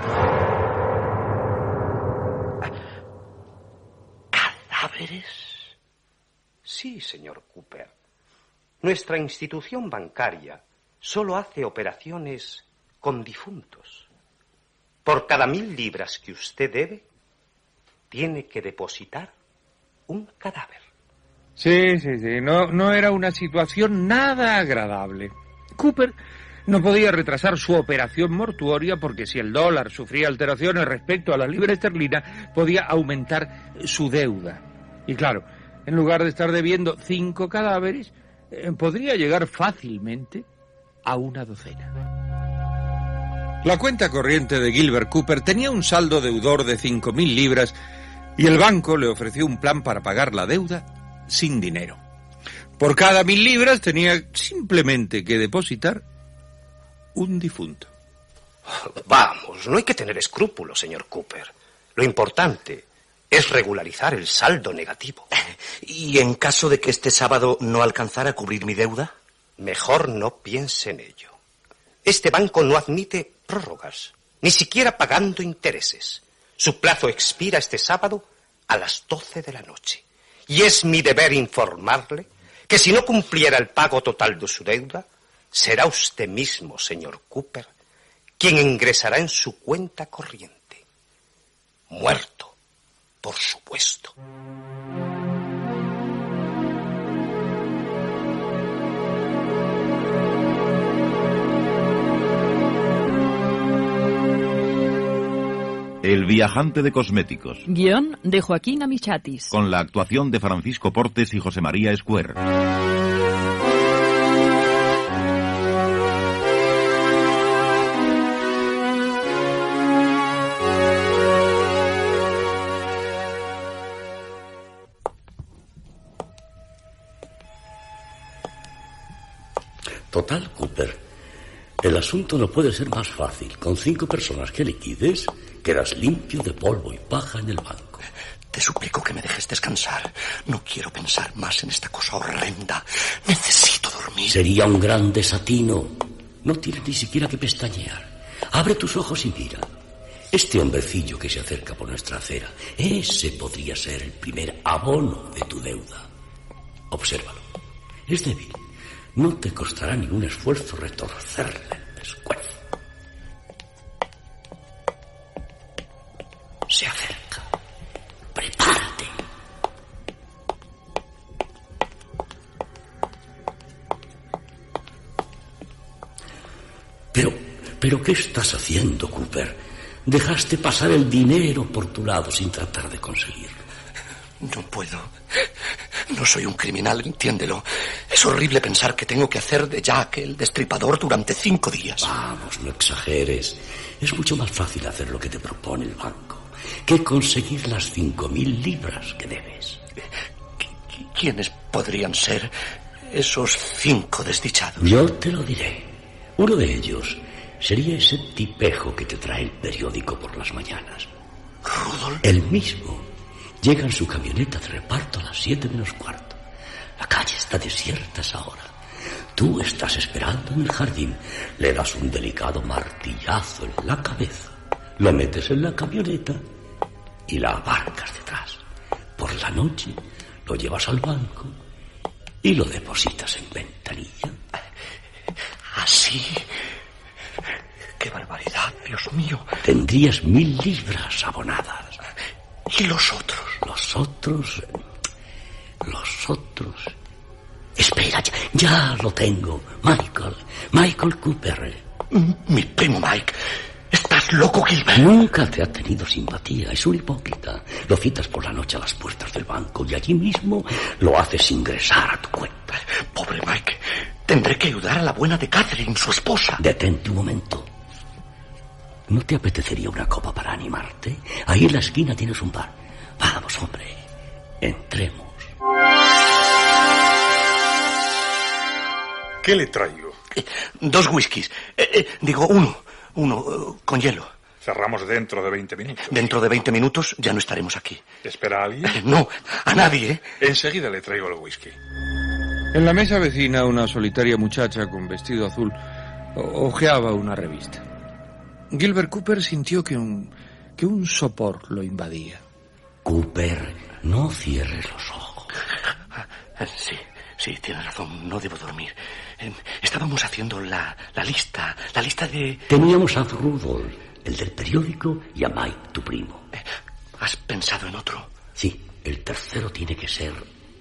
¿Cadáveres? Sí, señor Cooper. Nuestra institución bancaria solo hace operaciones con difuntos. Por cada mil libras que usted debe, tiene que depositar un cadáver. Sí, sí, sí. No, no era una situación nada agradable. Cooper no podía retrasar su operación mortuoria porque si el dólar sufría alteraciones respecto a la libra esterlina, podía aumentar su deuda. Y claro, en lugar de estar debiendo cinco cadáveres, eh, podría llegar fácilmente a una docena. La cuenta corriente de Gilbert Cooper tenía un saldo deudor de cinco mil libras y el banco le ofreció un plan para pagar la deuda sin dinero. Por cada mil libras tenía simplemente que depositar un difunto. Vamos, no hay que tener escrúpulos, señor Cooper. Lo importante es regularizar el saldo negativo. ¿Y en caso de que este sábado no alcanzara a cubrir mi deuda? Mejor no piense en ello. Este banco no admite prórrogas, ni siquiera pagando intereses. Su plazo expira este sábado a las doce de la noche. Y es mi deber informarle que si no cumpliera el pago total de su deuda, será usted mismo, señor Cooper, quien ingresará en su cuenta corriente. Muerto, por supuesto. El viajante de cosméticos. Guión de Joaquín Amichatis. Con la actuación de Francisco Portes y José María Escuer. Total, Cooper. El asunto no puede ser más fácil. Con cinco personas que liquides, quedas limpio de polvo y paja en el banco. Te suplico que me dejes descansar. No quiero pensar más en esta cosa horrenda. Necesito dormir. Sería un gran desatino. No tienes ni siquiera que pestañear. Abre tus ojos y mira. Este hombrecillo que se acerca por nuestra acera, ese podría ser el primer abono de tu deuda. Obsérvalo. Es débil. No te costará ningún esfuerzo retorcerle el pescuezo. Se acerca. Prepárate. Pero, pero ¿qué estás haciendo, Cooper? Dejaste pasar el dinero por tu lado sin tratar de conseguirlo. No puedo. No soy un criminal, entiéndelo. Es horrible pensar que tengo que hacer de Jack el destripador durante cinco días. Vamos, no exageres. Es mucho más fácil hacer lo que te propone el banco que conseguir las cinco mil libras que debes. ¿Quiénes podrían ser esos cinco desdichados? Yo te lo diré. Uno de ellos sería ese tipejo que te trae el periódico por las mañanas. ¿Rudolf? El mismo. Llega en su camioneta de reparto a las siete menos cuarto. La calle está desierta a esa hora. Tú estás esperando en el jardín. Le das un delicado martillazo en la cabeza. Lo metes en la camioneta y la aparcas detrás. Por la noche lo llevas al banco y lo depositas en ventanilla. ¿Así? ¡Qué barbaridad, Dios mío! Tendrías mil libras abonadas. ¿Y los otros? Los otros... Los otros... Espera, ya, ya lo tengo. Michael. Michael Cooper. Mi primo Mike. ¿Estás loco, Gilbert? Nunca te ha tenido simpatía. Es un hipócrita. Lo citas por la noche a las puertas del banco y allí mismo lo haces ingresar a tu cuenta. Pobre Mike. Tendré que ayudar a la buena de Catherine, su esposa. Detente un momento. ¿No te apetecería una copa para animarte? Ahí en la esquina tienes un bar. Vamos, hombre. Entremos. ¿Qué le traigo? Eh, dos whiskies. Eh, eh, digo, uno. Uno, uh, con hielo. Cerramos dentro de veinte minutos. Dentro de veinte minutos ya no estaremos aquí. ¿Espera a alguien? Eh, no, a nadie. ¿eh? Enseguida le traigo el whisky. En la mesa vecina, una solitaria muchacha con vestido azul o- ojeaba una revista. Gilbert Cooper sintió que un, que un sopor lo invadía. Cooper, no cierres los ojos. Sí, sí, tienes razón, no debo dormir. Eh, Estábamos haciendo la, la lista, la lista de... Teníamos a Rudolf, el del periódico, y a Mike, tu primo. ¿Has pensado en otro? Sí, el tercero tiene que ser...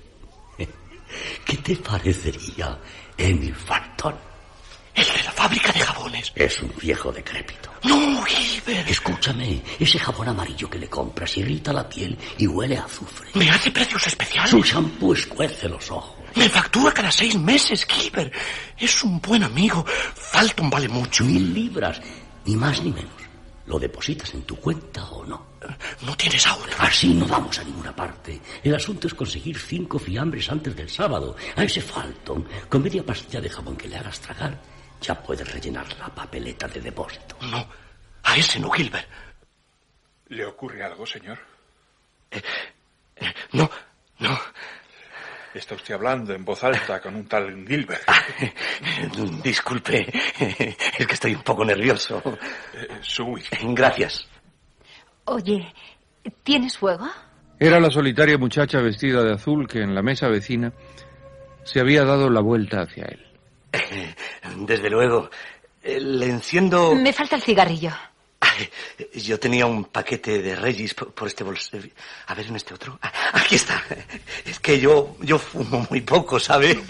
¿Qué te parecería Emil Farton? El de la fábrica de jabones. Es un viejo decrépito. No, Gilbert. Escúchame, ese jabón amarillo que le compras irrita la piel y huele a azufre. Me hace precios especiales. Su shampoo escuece los ojos. Me factura cada seis meses, Gilbert. Es un buen amigo. Falton vale mucho. Mil libras, ni más ni menos. ¿Lo depositas en tu cuenta o no? No tienes auto. Así no vamos a ninguna parte. El asunto es conseguir cinco fiambres antes del sábado. A ese Falton, con media pastilla de jabón que le hagas tragar, ya puedes rellenar la papeleta de depósito. No, a ese no, Gilbert. ¿Le ocurre algo, señor? Eh, eh, no, no. Está usted hablando en voz alta con un tal Gilbert. Ah, disculpe, es que estoy un poco nervioso. Eh, su whisky. Gracias. Oye, ¿tienes fuego? Era la solitaria muchacha vestida de azul que en la mesa vecina se había dado la vuelta hacia él. Desde luego. Le enciendo... Me falta el cigarrillo. Yo tenía un paquete de Regis por, por este bolso. A ver, en este otro. Aquí está. Es que yo, yo fumo muy poco, ¿sabe?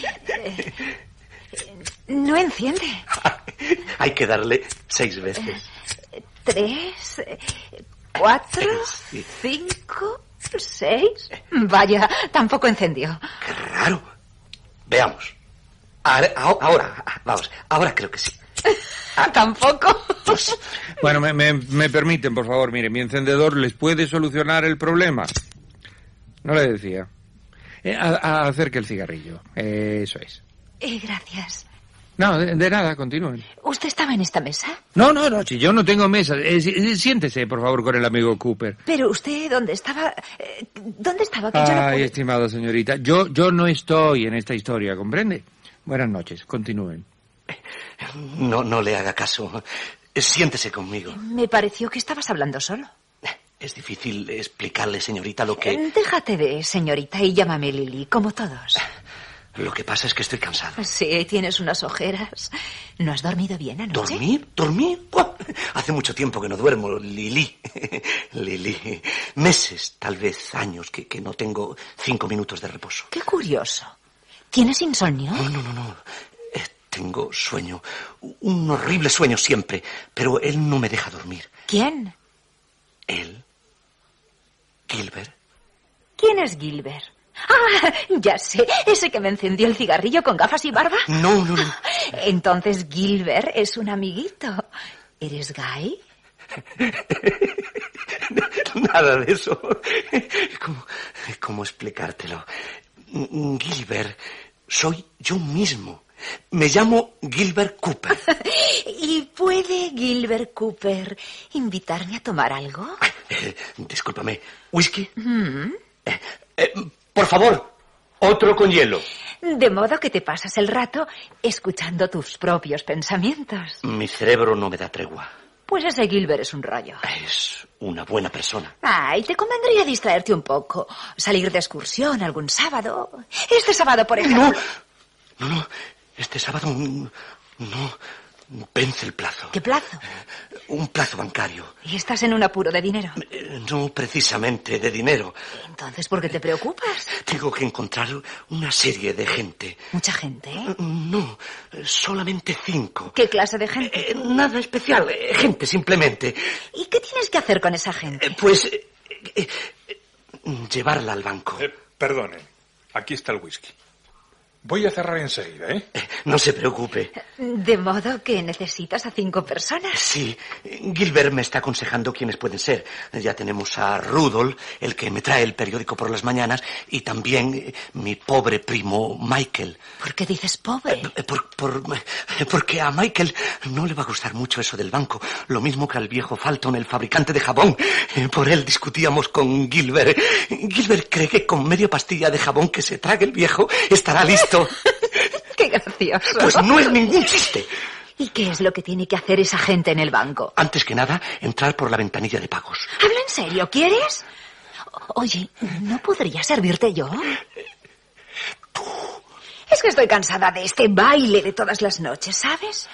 No enciende. Hay que darle seis veces. Tres, cuatro, cinco, seis. Vaya, tampoco encendió. Qué raro. Veamos. Ahora, ahora, vamos, ahora creo que sí. Tampoco. Pues... Bueno, me, me, me permiten, por favor, mire, mi encendedor les puede solucionar el problema. No le decía. Eh, a, a acerque el cigarrillo. Eh, eso es. Eh, gracias. No, de, de nada, continúen. ¿Usted estaba en esta mesa? No, no, no, si yo no tengo mesa. Eh, si, siéntese, por favor, con el amigo Cooper. Pero usted, ¿dónde estaba? Eh, ¿Dónde estaba? Que yo no Ay, pude... estimada señorita, yo, yo no estoy en esta historia, ¿comprende? Buenas noches, continúen. No, no le haga caso. Siéntese conmigo. Me pareció que estabas hablando solo. Es difícil explicarle, señorita, lo que... Déjate de señorita y llámame Lily, como todos. Lo que pasa es que estoy cansado. Sí, tienes unas ojeras. ¿No has dormido bien anoche? ¿Dormir? ¿Dormir? ¡Buah! Hace mucho tiempo que no duermo, Lili. Lili. Meses, tal vez años, que, que no tengo cinco minutos de reposo. Qué curioso. ¿Tienes insomnio? No, no, no, no. Eh, tengo sueño. Un horrible sueño siempre. Pero él no me deja dormir. ¿Quién? ¿Él? ¿Gilbert? ¿Quién es Gilbert? Ah, ya sé. ¿Ese que me encendió el cigarrillo con gafas y barba? No, no, no. Entonces Gilbert es un amiguito. ¿Eres gay? Nada de eso. ¿Cómo, cómo explicártelo? Gilbert, soy yo mismo. Me llamo Gilbert Cooper. ¿Y puede Gilbert Cooper invitarme a tomar algo? Eh, discúlpame, ¿whisky? Mm. Eh, eh, por favor, otro con hielo. De modo que te pasas el rato escuchando tus propios pensamientos. Mi cerebro no me da tregua. Pues ese Gilbert es un rollo. Es una buena persona. Ay, te convendría distraerte un poco. Salir de excursión algún sábado. Este sábado, por ejemplo. No, no, no. Este sábado no, no vence el plazo. ¿Qué plazo? Un plazo bancario. ¿Y estás en un apuro de dinero? No precisamente de dinero. Entonces, ¿por qué te preocupas? Tengo que encontrar una serie de gente. ¿Mucha gente? No, solamente cinco. ¿Qué clase de gente? Eh, nada especial, eh, gente simplemente. ¿Y qué tienes que hacer con esa gente? Eh, pues eh, eh, llevarla al banco. Eh, perdone, aquí está el whisky. Voy a cerrar enseguida, ¿eh? No se preocupe. ¿De modo que necesitas a cinco personas? Sí. Gilbert me está aconsejando quiénes pueden ser. Ya tenemos a Rudolf, el que me trae el periódico por las mañanas, y también eh, mi pobre primo Michael. ¿Por qué dices pobre? Eh, por, por, porque a Michael no le va a gustar mucho eso del banco. Lo mismo que al viejo Fulton, el fabricante de jabón. Eh, por él discutíamos con Gilbert. Gilbert cree que con media pastilla de jabón que se trague el viejo estará listo. ¡Qué gracioso! Pues no es ningún chiste. ¿Y qué es lo que tiene que hacer esa gente en el banco? Antes que nada, entrar por la ventanilla de pagos. ¿Habla en serio? ¿Quieres? Oye, ¿no podría servirte yo? Tú. Es que estoy cansada de este baile de todas las noches, ¿sabes?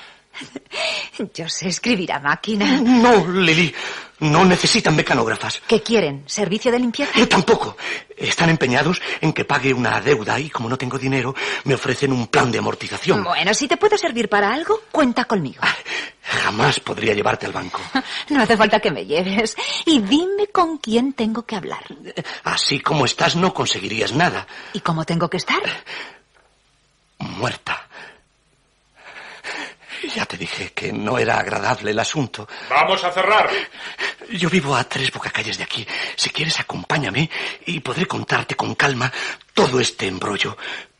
Yo sé escribir a máquina. No, Lily. No necesitan mecanógrafas. ¿Qué quieren? ¿Servicio de limpieza? Eh, tampoco. Están empeñados en que pague una deuda y como no tengo dinero, me ofrecen un plan de amortización. Bueno, si te puedo servir para algo, cuenta conmigo. Jamás podría llevarte al banco. No hace falta que me lleves. Y dime con quién tengo que hablar. Así como estás, no conseguirías nada. ¿Y cómo tengo que estar? Muerta. Ya te dije que no era agradable el asunto. ¡Vamos a cerrar! Yo vivo a tres bocacalles de aquí. Si quieres, acompáñame y podré contarte con calma todo este embrollo.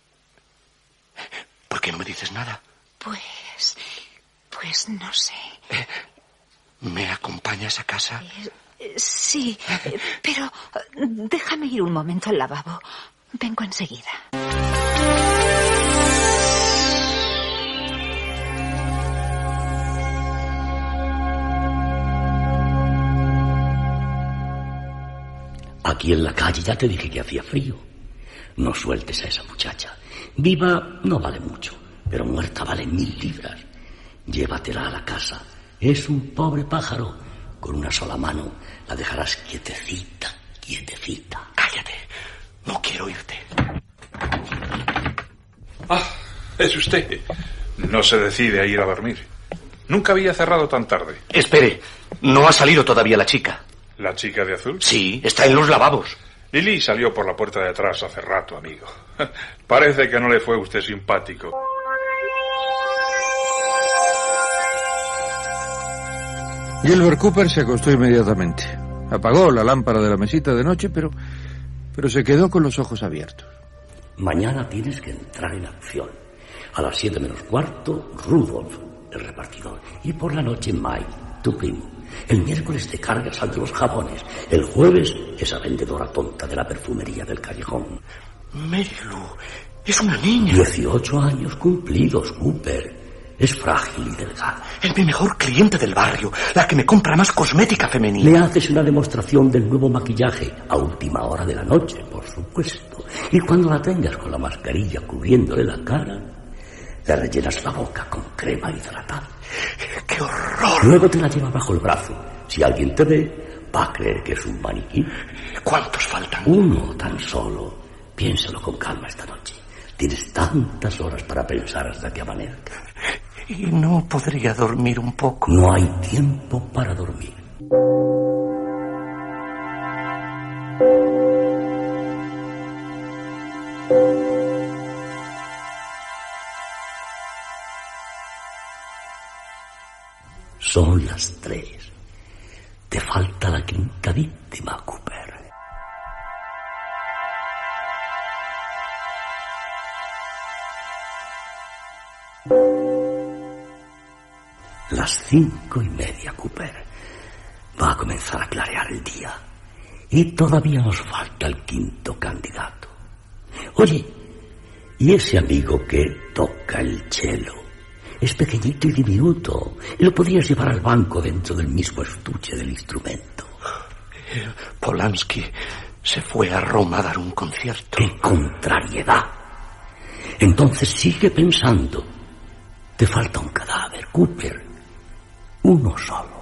¿Por qué no me dices nada? Pues... pues no sé. ¿Me acompañas a casa? Eh, sí, pero déjame ir un momento al lavabo. Vengo enseguida. Aquí en la calle ya te dije que hacía frío. No sueltes a esa muchacha. Viva no vale mucho, pero muerta vale mil libras. Llévatela a la casa. Es un pobre pájaro. Con una sola mano la dejarás quietecita, quietecita. Cállate. No quiero irte. Ah, es usted. No se decide a ir a dormir. Nunca había cerrado tan tarde. Espere. No ha salido todavía la chica. ¿La chica de azul? Sí, está en los lavabos. Lily salió por la puerta de atrás hace rato, amigo. Parece que no le fue usted simpático. Gilbert Cooper se acostó inmediatamente. Apagó la lámpara de la mesita de noche, pero, pero se quedó con los ojos abiertos. Mañana tienes que entrar en acción. A las siete menos cuarto, Rudolf, el repartidor. Y por la noche, Mike, tu primo. El miércoles te cargas al de los jabones. El jueves, esa vendedora tonta de la perfumería del callejón. Merilu, es una niña. Dieciocho años cumplidos, Cooper. Es frágil y delgada. Es mi mejor cliente del barrio, la que me compra más cosmética femenina. Le haces una demostración del nuevo maquillaje a última hora de la noche, por supuesto. Y cuando la tengas con la mascarilla cubriéndole la cara, le rellenas la boca con crema hidratada. ¡Qué horror! Luego te la lleva bajo el brazo. Si alguien te ve, va a creer que es un maniquí. ¿Cuántos faltan? Uno tan solo. Piénsalo con calma esta noche. Tienes tantas horas para pensar hasta que amanezca. ¿Y no podría dormir un poco? No hay tiempo para dormir. Son las tres. Te falta la quinta víctima, Cooper. Las cinco y media, Cooper. Va a comenzar a clarear el día. Y todavía nos falta el quinto candidato. Oye, ¿y ese amigo que toca el cello? Es pequeñito y diminuto. Lo podrías llevar al banco dentro del mismo estuche del instrumento. Polanski se fue a Roma a dar un concierto. ¡Qué contrariedad! Entonces sigue pensando. Te falta un cadáver, Cooper. Uno solo.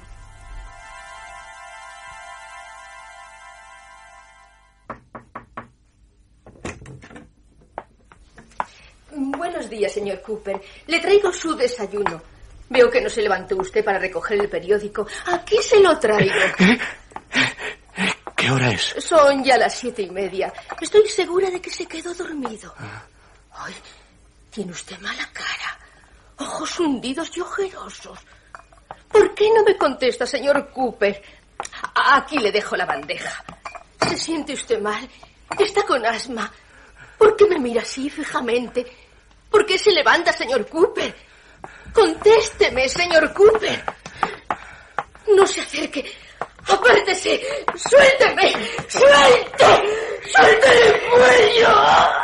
Buenos días, señor Cooper. Le traigo su desayuno. Veo que no se levantó usted para recoger el periódico. Aquí se lo traigo. ¿Eh? ¿Qué hora es? Son ya las siete y media. Estoy segura de que se quedó dormido. Ay, tiene usted mala cara. Ojos hundidos y ojerosos. ¿Por qué no me contesta, señor Cooper? Aquí le dejo la bandeja. ¿Se siente usted mal? Está con asma. ¿Por qué me mira así fijamente? ¿Por qué se levanta, señor Cooper? Contésteme, señor Cooper. No se acerque. ¡Apártese! ¡Suélteme! ¡Suelte! ¡Suelte el cuello!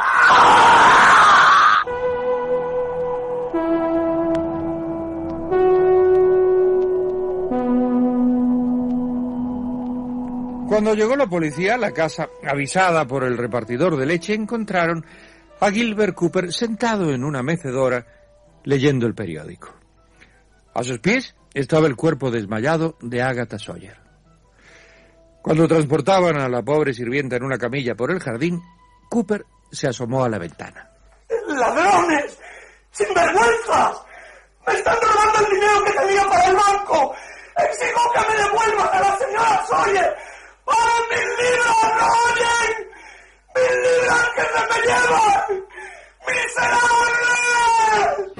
Cuando llegó la policía a la casa, avisada por el repartidor de leche, encontraron a Gilbert Cooper sentado en una mecedora leyendo el periódico. A sus pies estaba el cuerpo desmayado de Agatha Sawyer. Cuando transportaban a la pobre sirvienta en una camilla por el jardín, Cooper se asomó a la ventana. ¡Ladrones! ¡Sinvergüenzas! ¡Me están robando el dinero que tenía para el banco! ¡Exijo que me devuelvan a la señora Sawyer! ¡Para mis libros, no oyen! ¡Mis libros que se me llevan! ¡Miserables!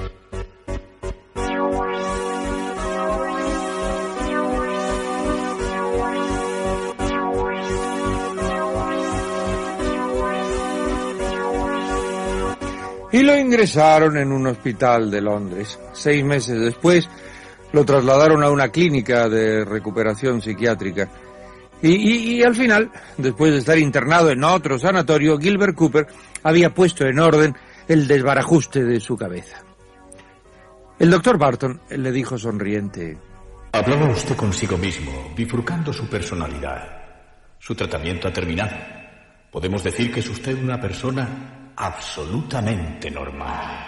Y lo ingresaron en un hospital de Londres. Seis meses después lo trasladaron a una clínica de recuperación psiquiátrica. Y, y, y al final, después de estar internado en otro sanatorio, Gilbert Cooper había puesto en orden el desbarajuste de su cabeza. El doctor Barton le dijo sonriente: Hablaba usted consigo mismo, bifurcando su personalidad. Su tratamiento ha terminado. Podemos decir que es usted una persona absolutamente normal.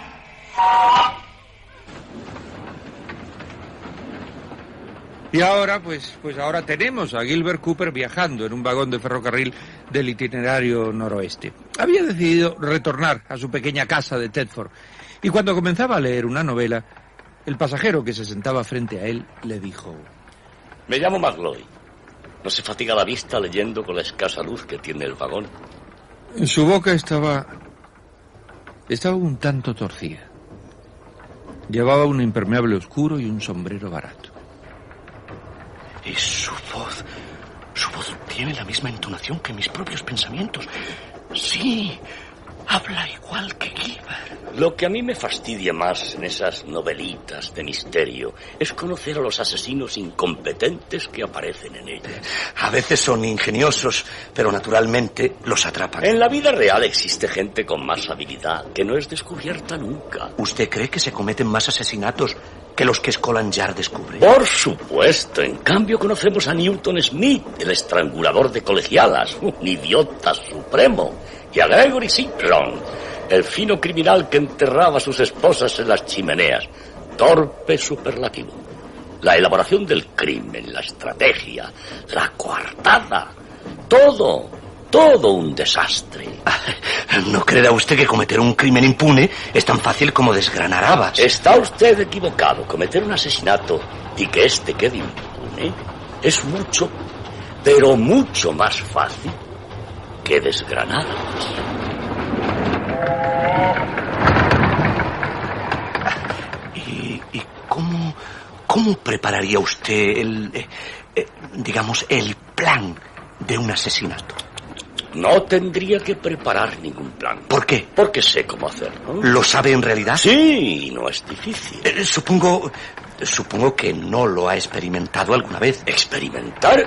Y ahora, pues, pues ahora tenemos a Gilbert Cooper viajando en un vagón de ferrocarril del itinerario noroeste. Había decidido retornar a su pequeña casa de Thetford, y cuando comenzaba a leer una novela, el pasajero que se sentaba frente a él le dijo: Me llamo McLoy. ¿No se fatiga la vista leyendo con la escasa luz que tiene el vagón? Su boca estaba... estaba un tanto torcida. Llevaba un impermeable oscuro y un sombrero barato. Y su voz... su voz tiene la misma entonación que mis propios pensamientos. Sí, habla igual que Gilbert. Lo que a mí me fastidia más en esas novelitas de misterio es conocer a los asesinos incompetentes que aparecen en ellas. A veces son ingeniosos, pero naturalmente los atrapan. En la vida real existe gente con más habilidad que no es descubierta nunca. ¿Usted cree que se cometen más asesinatos que los que Scotland Yard descubre? Por supuesto. En cambio conocemos a Newton Smith, el estrangulador de colegialas, un idiota supremo, y a Gregory Simpson, el fino criminal que enterraba a sus esposas en las chimeneas. Torpe superlativo. La elaboración del crimen, la estrategia, la coartada, todo, todo un desastre. ¿No creerá usted que cometer un crimen impune es tan fácil como desgranar habas? Está usted equivocado. Cometer un asesinato y que éste quede impune es mucho, pero mucho más fácil que desgranar habas. ¿Y, y cómo, ¿Cómo prepararía usted el, eh, eh, digamos, el plan de un asesinato? No tendría que preparar ningún plan. ¿Por qué? Porque sé cómo hacerlo. ¿Lo sabe en realidad? Sí, no es difícil. Eh, supongo, supongo que no lo ha experimentado alguna vez. ¿Experimentar?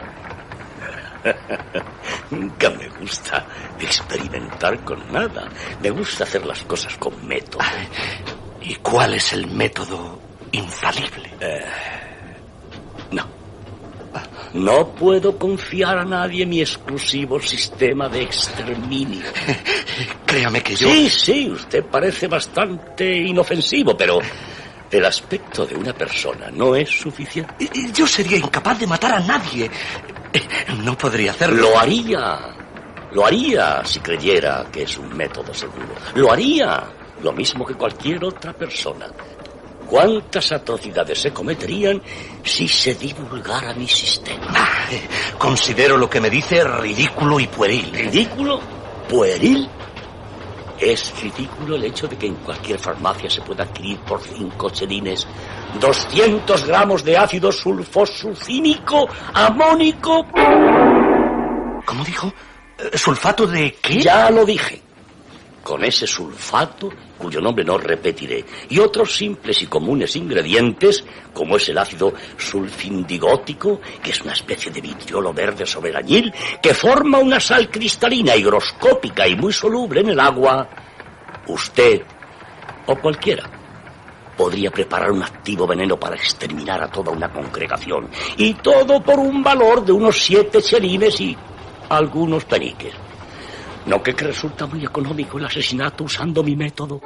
Nunca me gusta experimentar con nada. Me gusta hacer las cosas con método. ¿Y cuál es el método infalible? Eh, no. No puedo confiar a nadie mi exclusivo sistema de exterminio. Créame que yo... Sí, sí, usted parece bastante inofensivo, pero el aspecto de una persona no es suficiente. Yo sería incapaz de matar a nadie. No podría hacerlo. Lo haría. Lo haría si creyera que es un método seguro. Lo haría. Lo mismo que cualquier otra persona. ¿Cuántas atrocidades se cometerían si se divulgara mi sistema? Ah, considero lo que me dice ridículo y pueril. ¿Ridículo? ¿Pueril? Es ridículo el hecho de que en cualquier farmacia se pueda adquirir por cinco chelines doscientos gramos de ácido sulfosucínico amónico. ¿Cómo dijo? ¿Sulfato de qué? Ya lo dije. Con ese sulfato, cuyo nombre no repetiré, y otros simples y comunes ingredientes, como es el ácido sulfindigótico, que es una especie de vitriolo verde sobre el añil, que forma una sal cristalina, higroscópica y muy soluble en el agua, usted, o cualquiera, podría preparar un activo veneno para exterminar a toda una congregación, y todo por un valor de unos siete chelines y algunos peniques. ¿No que resulta muy económico el asesinato usando mi método?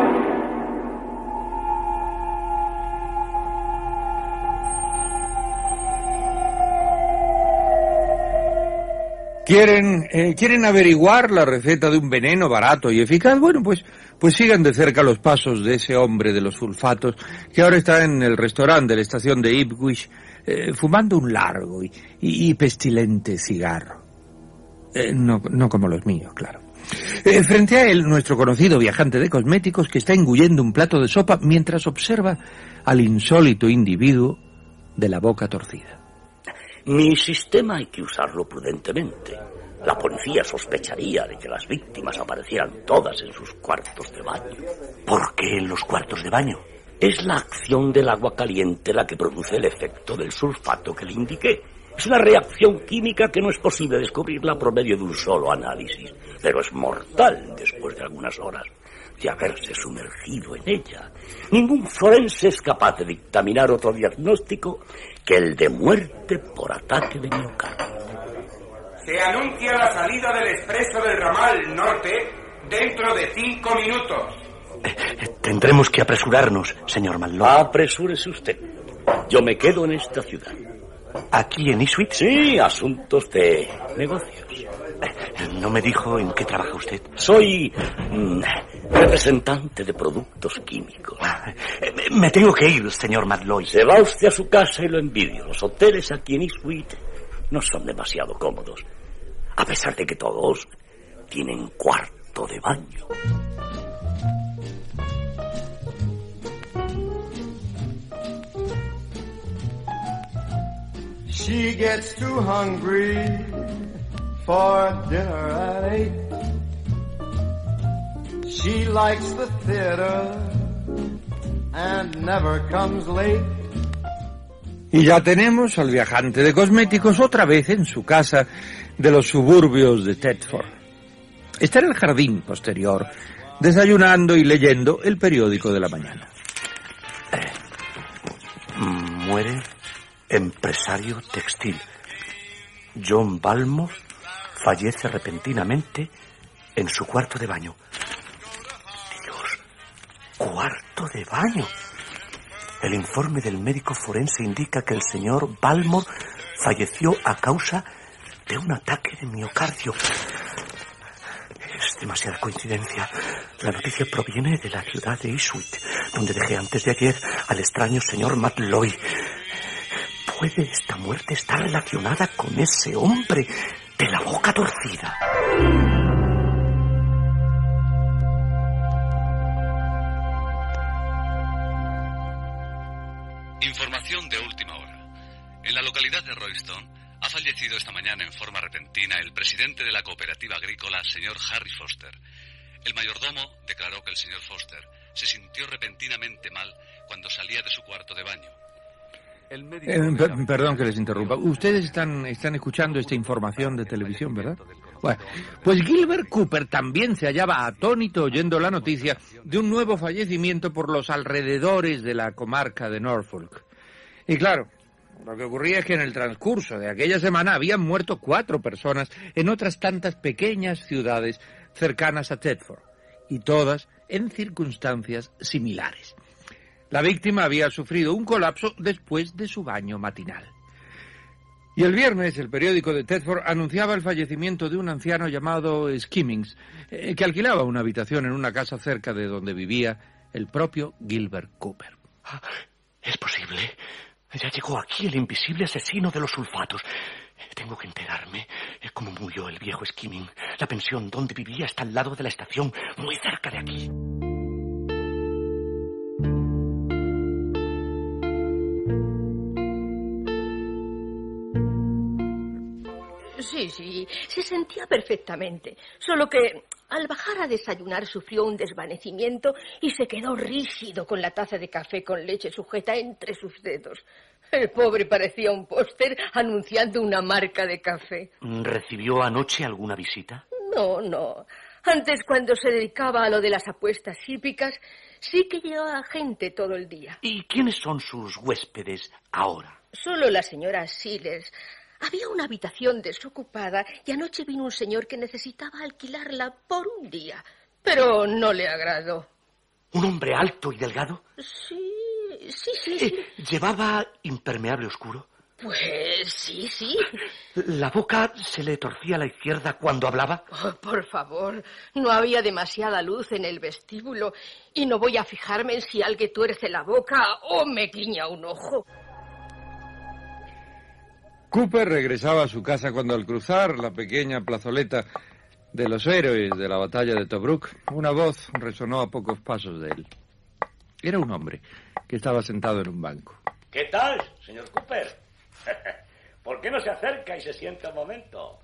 ¿Quieren, eh, ¿Quieren averiguar la receta de un veneno barato y eficaz? Bueno, pues, pues sigan de cerca los pasos de ese hombre de los sulfatos que ahora está en el restaurante de la estación de Ipswich eh, fumando un largo y, y, y pestilente cigarro. Eh, no, no como los míos, claro. Eh, frente a él, nuestro conocido viajante de cosméticos que está engullendo un plato de sopa mientras observa al insólito individuo de la boca torcida. Mi sistema hay que usarlo prudentemente. La policía sospecharía de que las víctimas aparecieran todas en sus cuartos de baño. ¿Por qué en los cuartos de baño? Es la acción del agua caliente la que produce el efecto del sulfato que le indiqué. Es una reacción química que no es posible descubrirla por medio de un solo análisis, pero es mortal después de algunas horas de haberse sumergido en ella. Ningún forense es capaz de dictaminar otro diagnóstico que el de muerte por ataque de miocardio. Se anuncia la salida del expreso del ramal norte dentro de cinco minutos. Eh, tendremos que apresurarnos, señor Malloy. Apresúrese usted. Yo me quedo en esta ciudad. ¿Aquí en Ipswich? Sí, asuntos de negocios. ¿No me dijo en qué trabaja usted? Soy mm, representante de productos químicos. Me tengo que ir, señor Malloy. Se va usted a su casa y lo envidio. Los hoteles aquí en Ipswich no son demasiado cómodos, a pesar de que todos tienen cuarto de baño. She gets too hungry for dinner at eight. She likes the theater and never comes late. Y ya tenemos al viajante de cosméticos otra vez en su casa de los suburbios de Thetford. Está en el jardín posterior, desayunando y leyendo el periódico de la mañana. Eh, muere empresario textil. John Balmore fallece repentinamente en su cuarto de baño. Dios, cuarto de baño. El informe del médico forense indica que el señor Balmore falleció a causa de un ataque de miocardio. Es demasiada coincidencia. La noticia proviene de la ciudad de Ipswich, donde dejé antes de ayer al extraño señor Malloy. ¿Puede esta muerte estar relacionada con ese hombre de la boca torcida? Información de última hora. En la localidad de Royston ha fallecido esta mañana en forma repentina el presidente de la cooperativa agrícola, señor Harry Foster. El mayordomo declaró que el señor Foster se sintió repentinamente mal cuando salía de su cuarto de baño. El médico Eh, per- perdón que les interrumpa. Ustedes están, están escuchando esta información de televisión, ¿verdad? Bueno, pues Gilbert Cooper también se hallaba atónito oyendo la noticia de un nuevo fallecimiento por los alrededores de la comarca de Norfolk. Y claro, lo que ocurría es que en el transcurso de aquella semana habían muerto cuatro personas en otras tantas pequeñas ciudades cercanas a Thetford, y todas en circunstancias similares. La víctima había sufrido un colapso después de su baño matinal. Y el viernes el periódico de Thetford anunciaba el fallecimiento de un anciano llamado Skimmings, eh, que alquilaba una habitación en una casa cerca de donde vivía el propio Gilbert Cooper. Es posible. Ya llegó aquí el invisible asesino de los sulfatos. Tengo que enterarme cómo murió el viejo Skimming. La pensión donde vivía está al lado de la estación, muy cerca de aquí. Sí, sí, se sentía perfectamente. Solo que al bajar a desayunar sufrió un desvanecimiento y se quedó rígido con la taza de café con leche sujeta entre sus dedos. El pobre parecía un póster anunciando una marca de café. ¿Recibió anoche alguna visita? No, no. Antes, cuando se dedicaba a lo de las apuestas hípicas, sí que llevaba gente todo el día. ¿Y quiénes son sus huéspedes ahora? Solo la señora Siles. Había una habitación desocupada y anoche vino un señor que necesitaba alquilarla por un día, pero no le agradó. ¿Un hombre alto y delgado? Sí, sí, sí. sí. Eh, ¿Llevaba impermeable oscuro? Pues sí, sí. ¿La boca se le torcía a la izquierda cuando hablaba? Oh, por favor, no había demasiada luz en el vestíbulo y no voy a fijarme en si alguien tuerce la boca o me guiña un ojo. Cooper regresaba a su casa cuando al cruzar la pequeña plazoleta de los héroes de la batalla de Tobruk, una voz resonó a pocos pasos de él. Era un hombre que estaba sentado en un banco. ¿Qué tal, señor Cooper? ¿Por qué no se acerca y se sienta un momento?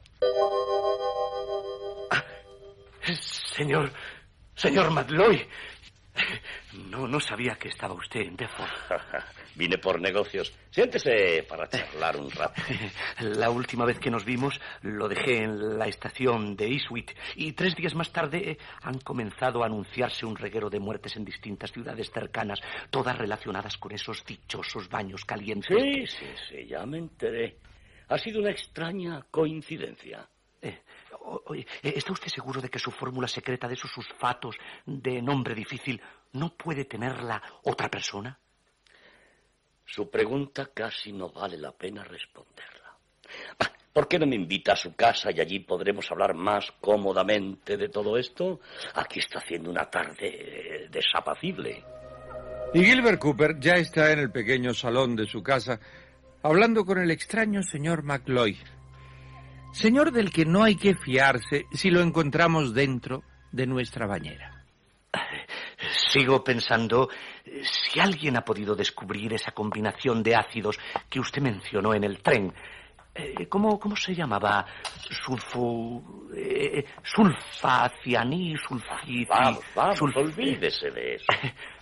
Ah, señor, señor Madloy, no, no sabía que estaba usted en Thetford. Vine por negocios. Siéntese para charlar un rato. La última vez que nos vimos lo dejé en la estación de Ipswich y tres días más tarde han comenzado a anunciarse un reguero de muertes en distintas ciudades cercanas, todas relacionadas con esos dichosos baños calientes. Sí, sí, sí, ya me enteré. Ha sido una extraña coincidencia. Eh, oye, ¿está usted seguro de que su fórmula secreta de esos sulfatos de nombre difícil no puede tenerla otra persona? Su pregunta casi no vale la pena responderla. ¿Por qué no me invita a su casa y allí podremos hablar más cómodamente de todo esto? Aquí está haciendo una tarde desapacible. Y Gilbert Cooper ya está en el pequeño salón de su casa hablando con el extraño señor Macloy. Señor del que no hay que fiarse si lo encontramos dentro de nuestra bañera. Sigo pensando si alguien ha podido descubrir esa combinación de ácidos que usted mencionó en el tren. Eh, ¿cómo, ¿Cómo se llamaba? Sulfo... Eh, sulfacianí, sulfici... Vamos, vamos, sulf... olvídese de eso.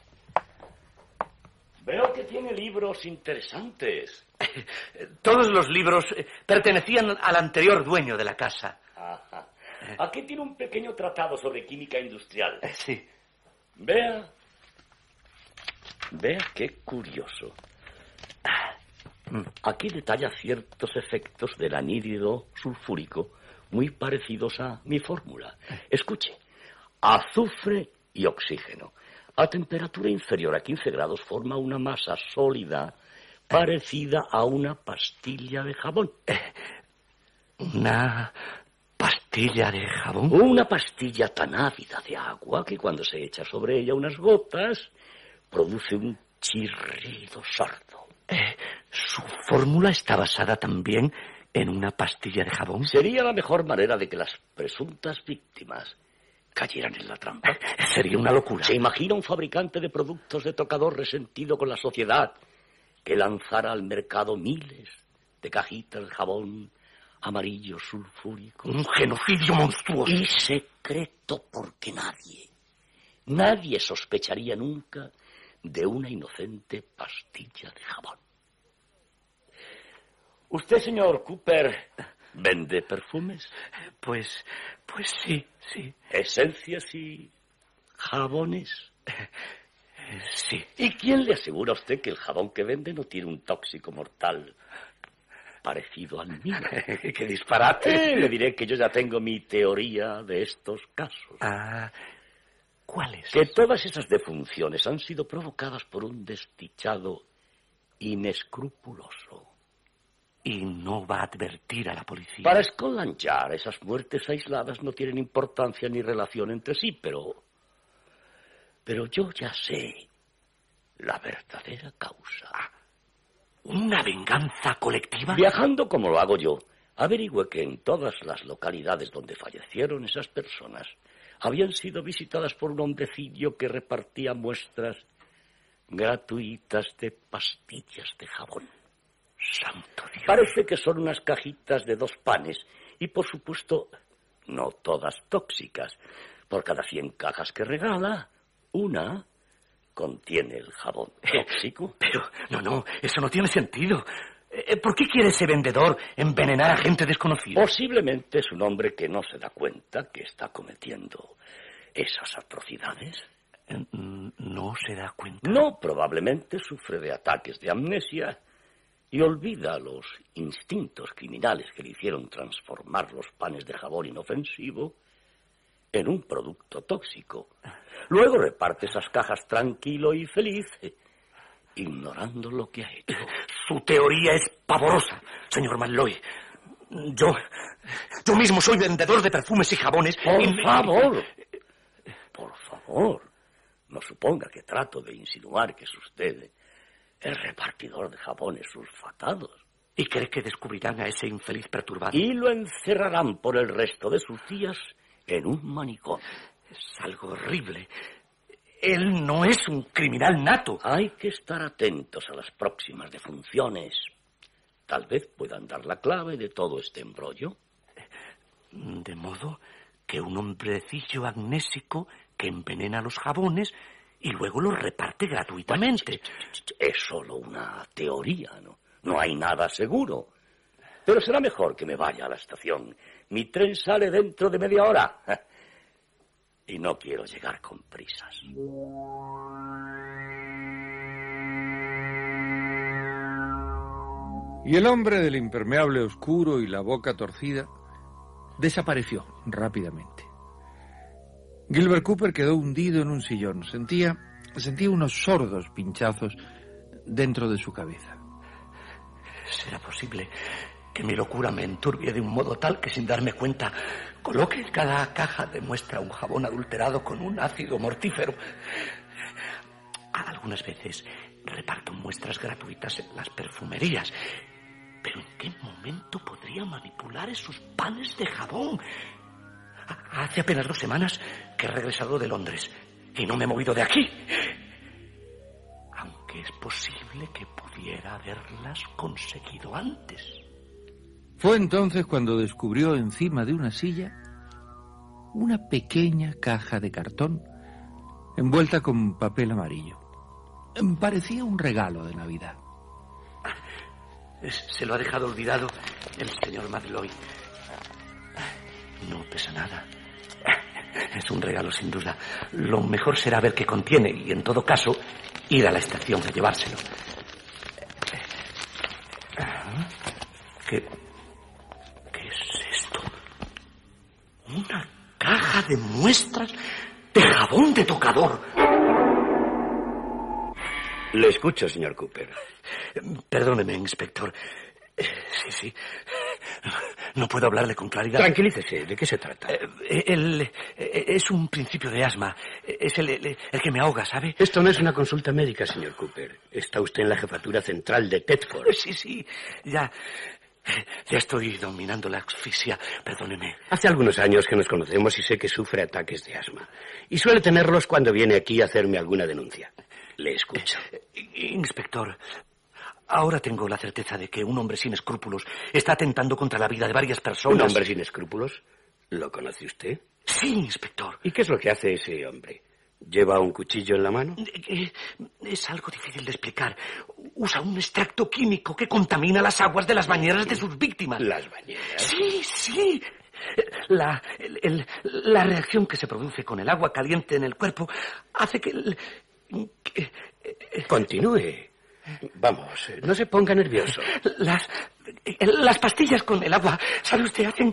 Veo que tiene libros interesantes. Todos los libros pertenecían al anterior dueño de la casa. Ajá. Aquí tiene un pequeño tratado sobre química industrial. Sí. Vea. Vea qué curioso. Aquí detalla ciertos efectos del anhídrido sulfúrico muy parecidos a mi fórmula. Escuche. Azufre y oxígeno. A temperatura inferior a quince grados forma una masa sólida parecida a una pastilla de jabón. ¿Una pastilla de jabón? Una pastilla tan ávida de agua que cuando se echa sobre ella unas gotas produce un chirrido sordo. Eh, ¿Su fórmula está basada también en una pastilla de jabón? Sería la mejor manera de que las presuntas víctimas cayeran en la trampa. Sería una locura. ¿Se imagina un fabricante de productos de tocador resentido con la sociedad que lanzara al mercado miles de cajitas de jabón amarillo sulfúrico. Un genocidio monstruoso. Y secreto porque nadie, nadie sospecharía nunca de una inocente pastilla de jabón. ¿Usted, señor Cooper, vende perfumes? Pues, pues sí, sí. ¿Esencias y jabones? Sí. ¿Y quién le asegura a usted que el jabón que vende no tiene un tóxico mortal parecido al mío? ¡Qué disparate! Eh, le diré que yo ya tengo mi teoría de estos casos. Ah, ¿cuál es? Que todas esas defunciones han sido provocadas por un desdichado inescrupuloso. Y no va a advertir a la policía. Para Scotland Yard, esas muertes aisladas no tienen importancia ni relación entre sí, pero... Pero yo ya sé la verdadera causa. ¿Una venganza colectiva? Viajando como lo hago yo, averigüe que en todas las localidades donde fallecieron esas personas habían sido visitadas por un hombrecillo que repartía muestras gratuitas de pastillas de jabón. ¡Santo Dios! Parece que son unas cajitas de dos panes y, por supuesto, no todas tóxicas. Por cada cien cajas que regala, una contiene el jabón tóxico. Pero, no, no, eso no tiene sentido. ¿Por qué quiere ese vendedor envenenar a gente desconocida? Posiblemente es un hombre que no se da cuenta que está cometiendo esas atrocidades. ¿No se da cuenta? No, probablemente sufre de ataques de amnesia y olvida los instintos criminales que le hicieron transformar los panes de jabón inofensivo en un producto tóxico. Luego reparte esas cajas tranquilo y feliz, ignorando lo que ha hecho. Su teoría es pavorosa, señor Malloy. Yo, yo mismo soy vendedor de perfumes y jabones. Por y... favor, por favor, no suponga que trato de insinuar que es usted el repartidor de jabones sulfatados. ¿Y cree que descubrirán a ese infeliz perturbado? Y lo encerrarán por el resto de sus días en un manicomio. Es algo horrible. Él no es un criminal nato. Hay que estar atentos a las próximas defunciones. Tal vez puedan dar la clave de todo este embrollo. De modo que un hombrecillo amnésico que envenena los jabones y luego los reparte gratuitamente. Es solo una teoría, ¿no? No hay nada seguro. Pero será mejor que me vaya a la estación. Mi tren sale dentro de media hora. Y no quiero llegar con prisas. Y el hombre del impermeable oscuro y la boca torcida desapareció rápidamente. Gilbert Cooper quedó hundido en un sillón. Sentía, sentía unos sordos pinchazos dentro de su cabeza. ¿Será posible que mi locura me enturbie de un modo tal que sin darme cuenta coloque en cada caja de muestra un jabón adulterado con un ácido mortífero? Algunas veces reparto muestras gratuitas en las perfumerías. ¿Pero en qué momento podría manipular esos panes de jabón? Hace apenas dos semanas que he regresado de Londres y no me he movido de aquí. Aunque es posible que pudiera haberlas conseguido antes. Fue entonces cuando descubrió encima de una silla una pequeña caja de cartón envuelta con papel amarillo. Parecía un regalo de Navidad. Se lo ha dejado olvidado el señor Malloy. No pesa nada. Es un regalo sin duda. Lo mejor será ver qué contiene y, en todo caso, ir a la estación a llevárselo. ¿Qué, qué es esto? Una caja de muestras de jabón de tocador. Le escucho, señor Cooper. Perdóneme, inspector. Sí, sí. No puedo hablarle con claridad. Tranquilícese. ¿De qué se trata? El, es un principio de asma. Es el, el, el que me ahoga, ¿sabe? Esto no es una consulta médica, señor Cooper. Está usted en la jefatura central de Thetford. Sí, sí. Ya... Ya estoy dominando la asfixia. Perdóneme. Hace algunos años que nos conocemos y sé que sufre ataques de asma. Y suele tenerlos cuando viene aquí a hacerme alguna denuncia. Le escucho. Eh, inspector, Ahora tengo la certeza de que un hombre sin escrúpulos está atentando contra la vida de varias personas. ¿Un hombre sin escrúpulos? ¿Lo conoce usted? Sí, inspector. ¿Y qué es lo que hace ese hombre? ¿Lleva un cuchillo en la mano? Es algo difícil de explicar. Usa un extracto químico que contamina las aguas de las bañeras de sus víctimas. ¿Las bañeras? Sí, sí. La, el, el, la reacción que se produce con el agua caliente en el cuerpo hace que... El, que Continúe. Vamos, no se ponga nervioso. Las, las pastillas con el agua, ¿sabe usted? Hacen...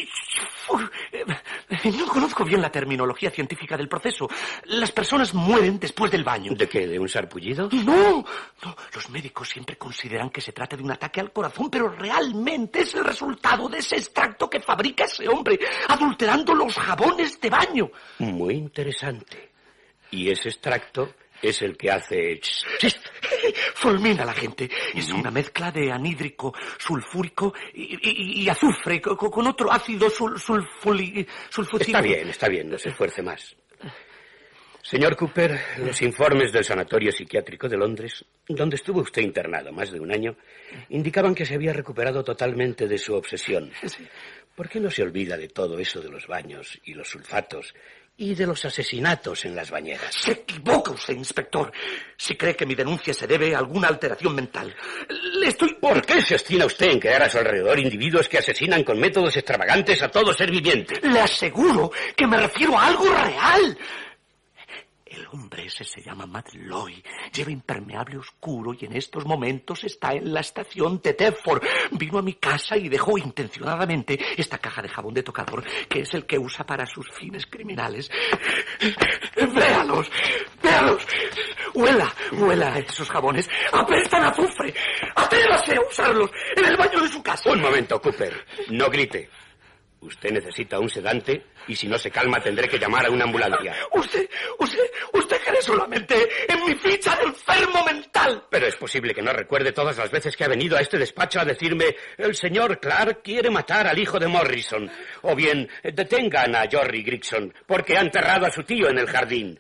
No conozco bien la terminología científica del proceso. Las personas mueren después del baño. ¿De qué? ¿De un sarpullido? No, no. Los médicos siempre consideran que se trata de un ataque al corazón, pero realmente es el resultado de ese extracto que fabrica ese hombre, adulterando los jabones de baño. Muy interesante. ¿Y ese extracto es el que hace... Fulmina a la gente. Es una mezcla de anhídrico sulfúrico y, y, y azufre con, con otro ácido sul, sulfuli, sulfúrico. Está bien, está bien, no se esfuerce más. Señor Cooper, los informes del Sanatorio Psiquiátrico de Londres, donde estuvo usted internado más de un año, indicaban que se había recuperado totalmente de su obsesión. ¿Por qué no se olvida de todo eso de los baños y los sulfatos y de los asesinatos en las bañeras? Se equivoca usted, inspector. Si cree que mi denuncia se debe a alguna alteración mental. Le estoy... ¿Por qué se obstina usted en crear a su alrededor individuos que asesinan con métodos extravagantes a todo ser viviente? Le aseguro que me refiero a algo real. El hombre ese se llama Matt Loy. Lleva impermeable oscuro y en estos momentos está en la estación de Thetford. Vino a mi casa y dejó intencionadamente esta caja de jabón de tocador, que es el que usa para sus fines criminales. ¡Véalos! ¡Véalos! ¡Huela! ¡Huela esos jabones! ¡Apestan a azufre! ¡Atrévase a usarlos en el baño de su casa! Un momento, Cooper. No grite. Usted necesita un sedante y si no se calma tendré que llamar a una ambulancia. Usted, usted, usted cree solamente en mi ficha de enfermo mental. Pero es posible que no recuerde todas las veces que ha venido a este despacho a decirme: el señor Clark quiere matar al hijo de Morrison. O bien, detengan a Jorry Gregson porque ha enterrado a su tío en el jardín.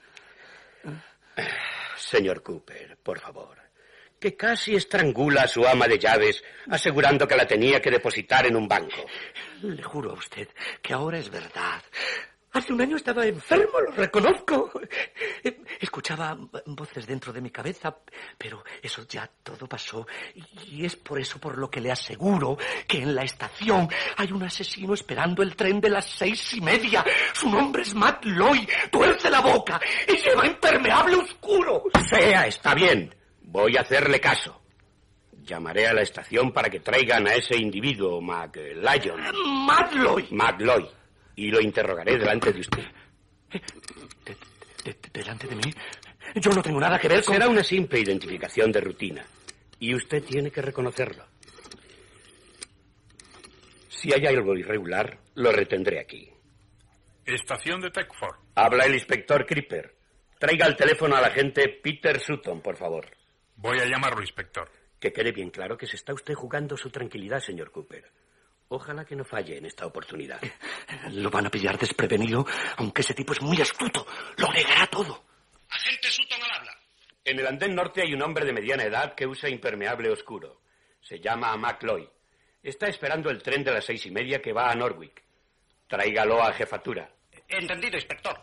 Señor Cooper, por favor, que casi estrangula a su ama de llaves asegurando que la tenía que depositar en un banco. Le juro a usted que ahora es verdad. Hace un año estaba enfermo, lo reconozco. Escuchaba voces dentro de mi cabeza, pero eso ya todo pasó. Y es por eso por lo que le aseguro que en la estación hay un asesino esperando el tren de las seis y media. Su nombre es Matt Loy, tuerce la boca y lleva impermeable oscuro. Sea, está bien. Voy a hacerle caso. Llamaré a la estación para que traigan a ese individuo, McLyon. ¡McLoy! McLoy. Y lo interrogaré delante de usted. De, de, ¿Delante de mí? Yo no tengo nada que ver con... Será una simple identificación de rutina. Y usted tiene que reconocerlo. Si hay algo irregular, lo retendré aquí. Estación de Thetford. Habla el inspector Creeper. Traiga al teléfono al agente Peter Sutton, por favor. Voy a llamarlo, inspector. Que quede bien claro que se está usted jugando su tranquilidad, señor Cooper. Ojalá que no falle en esta oportunidad. Lo van a pillar desprevenido, aunque ese tipo es muy astuto. Lo negará todo. Agente Sutton al habla. En el andén norte hay un hombre de mediana edad que usa impermeable oscuro. Se llama McLoy. Está esperando el tren de las seis y media que va a Norwich. Tráigalo a jefatura. Entendido, inspector.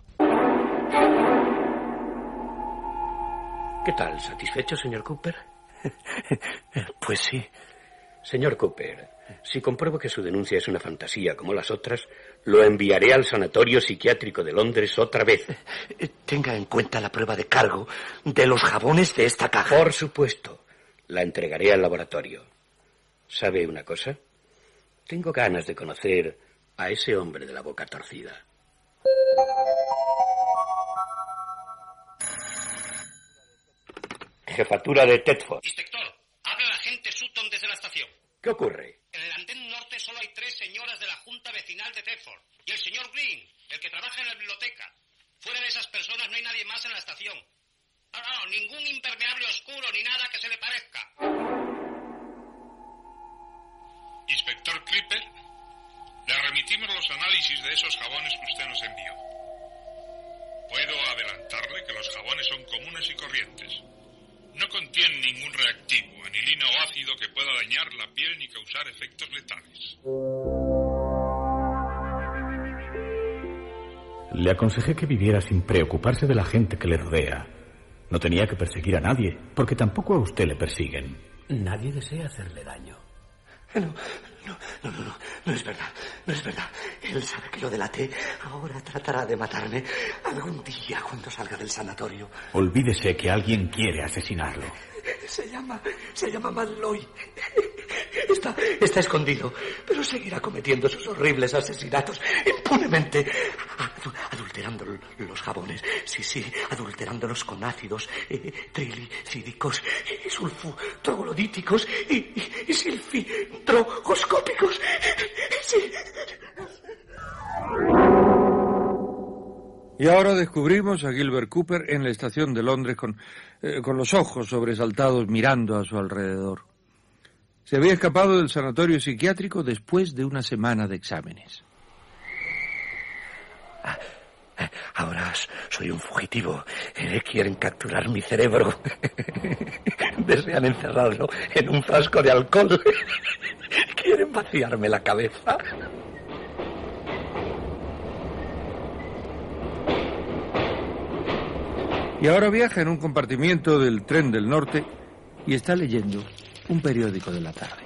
¿Qué tal? ¿Satisfecho, señor Cooper? Pues sí. Señor Cooper, si compruebo que su denuncia es una fantasía como las otras, lo enviaré al Sanatorio Psiquiátrico de Londres otra vez. Tenga en cuenta la prueba de cargo de los jabones de esta caja. Por supuesto. La entregaré al laboratorio. ¿Sabe una cosa? Tengo ganas de conocer a ese hombre de la boca torcida. Jefatura de Thetford. Inspector, habla el agente Sutton desde la estación. ¿Qué ocurre? En el andén norte solo hay tres señoras de la Junta Vecinal de Thetford. Y el señor Green, el que trabaja en la biblioteca. Fuera de esas personas no hay nadie más en la estación. No, no, no, ningún impermeable oscuro ni nada que se le parezca. Inspector Creeper, le remitimos los análisis de esos jabones que usted nos envió. Puedo adelantarle que los jabones son comunes y corrientes. No contiene ningún reactivo, anilina o ácido que pueda dañar la piel ni causar efectos letales. Le aconsejé que viviera sin preocuparse de la gente que le rodea. No tenía que perseguir a nadie, porque tampoco a usted le persiguen. Nadie desea hacerle daño. No, no, no, no, no, no es verdad, no es verdad. Él sabe que lo delaté. Ahora tratará de matarme algún día cuando salga del sanatorio. Olvídese que alguien quiere asesinarlo. Se llama, se llama Malloy. Está, está escondido, pero seguirá cometiendo sus horribles asesinatos impunemente, adulterando los jabones, sí, sí, adulterándolos con ácidos eh, trilicídicos, eh, sulfutroglodíticos y, y, y silfidrogoscópicos. Sí. Y ahora descubrimos a Gilbert Cooper en la estación de Londres con, eh, con los ojos sobresaltados mirando a su alrededor. Se había escapado del sanatorio psiquiátrico después de una semana de exámenes. Ah, ahora soy un fugitivo. Eh, quieren capturar mi cerebro. Desean encerrarlo en un frasco de alcohol. Quieren vaciarme la cabeza. Y ahora viaja en un compartimiento del tren del norte y está leyendo un periódico de la tarde.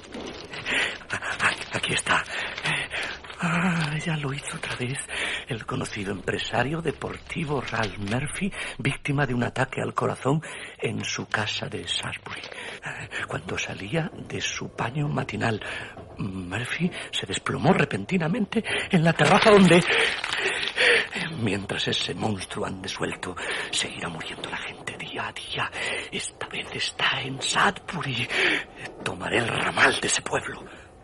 Aquí está. Ah, ya lo hizo otra vez. El conocido empresario deportivo Ralph Murphy, víctima de un ataque al corazón en su casa de Salisbury. Cuando salía de su baño matinal, Murphy se desplomó repentinamente en la terraza donde... Mientras ese monstruo ande suelto, seguirá muriendo la gente día a día. Esta vez está en Salisbury. Tomaré el ramal de ese pueblo.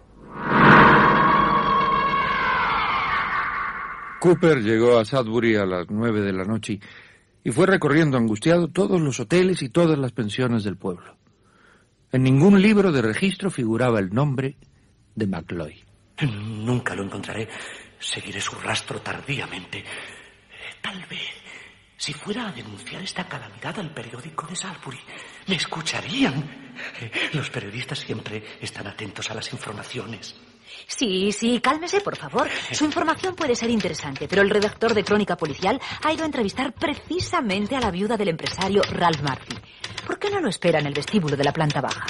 Cooper llegó a Salisbury a las nueve de la noche y fue recorriendo angustiado todos los hoteles y todas las pensiones del pueblo. En ningún libro de registro figuraba el nombre de Macloy. Nunca lo encontraré. Seguiré su rastro tardíamente. Tal vez, si fuera a denunciar esta calamidad al periódico de Salisbury, me escucharían. Los periodistas siempre están atentos a las informaciones. Sí, sí, cálmese, por favor. Su información puede ser interesante, pero el redactor de Crónica Policial ha ido a entrevistar precisamente a la viuda del empresario Ralph Murphy. ¿Por qué no lo espera en el vestíbulo de la planta baja?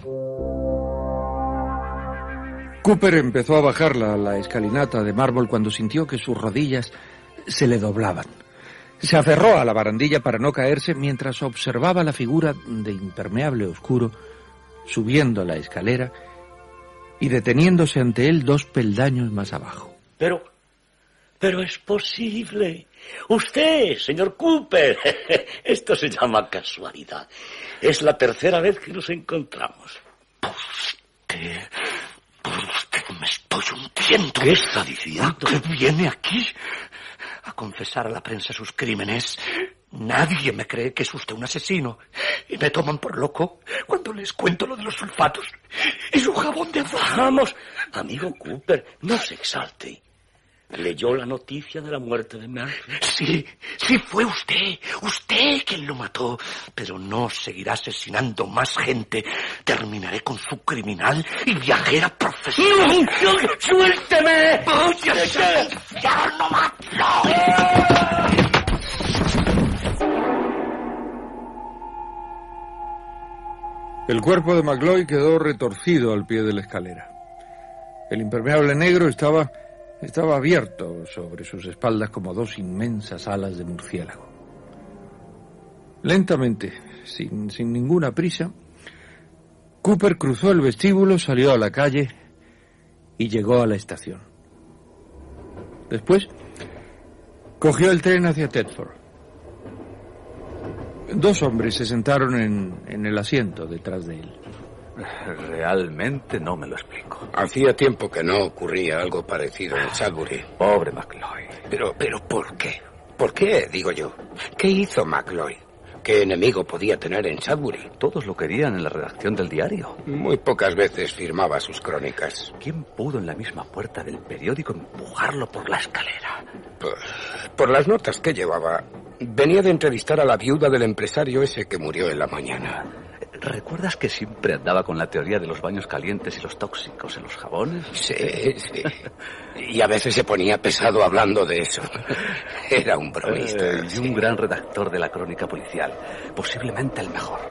Cooper empezó a bajar la, la escalinata de mármol cuando sintió que sus rodillas se le doblaban. Se aferró a la barandilla para no caerse mientras observaba la figura de impermeable oscuro subiendo la escalera y deteniéndose ante él dos peldaños más abajo. Pero, pero es posible. Usted, señor Cooper. Esto se llama casualidad. Es la tercera vez que nos encontramos. Usted... Por usted me estoy hundiendo. ¿Qué está diciendo? ¿Que viene aquí a confesar a la prensa sus crímenes? Nadie me cree que es usted un asesino. Y me toman por loco cuando les cuento lo de los sulfatos y su jabón de azúcar. Vamos, amigo Cooper, no se exalte. ¿Leyó la noticia de la muerte de Murphy? Sí, sí fue usted, usted quien lo mató. Pero no seguirá asesinando más gente. Terminaré con su criminal y viajera profesional. ¡No! ¡Suélteme! ¡Váyase al infierno, Macloy! El cuerpo de Macloy quedó retorcido al pie de la escalera. El impermeable negro estaba... Estaba abierto sobre sus espaldas como dos inmensas alas de murciélago. Lentamente, sin, sin ninguna prisa, Cooper cruzó el vestíbulo, salió a la calle y llegó a la estación. Después, cogió el tren hacia Thetford. Dos hombres se sentaron en, en el asiento detrás de él. Realmente no me lo explico. Hacía tiempo que no ocurría algo parecido en Salisbury. Pobre Macloy. Pero, pero, ¿por qué? ¿Por qué, digo yo? ¿Qué hizo Macloy? ¿Qué enemigo podía tener en Sudbury? Todos lo querían en la redacción del diario. Muy pocas veces firmaba sus crónicas. ¿Quién pudo en la misma puerta del periódico empujarlo por la escalera? Por, por las notas que llevaba. Venía de entrevistar a la viuda del empresario ese que murió en la mañana. ¿Recuerdas que siempre andaba con la teoría de los baños calientes y los tóxicos en los jabones? Sí, sí. Y a veces se ponía pesado hablando de eso. Era un bromista. Eh, y sí. un gran redactor de la crónica policial. Posiblemente el mejor.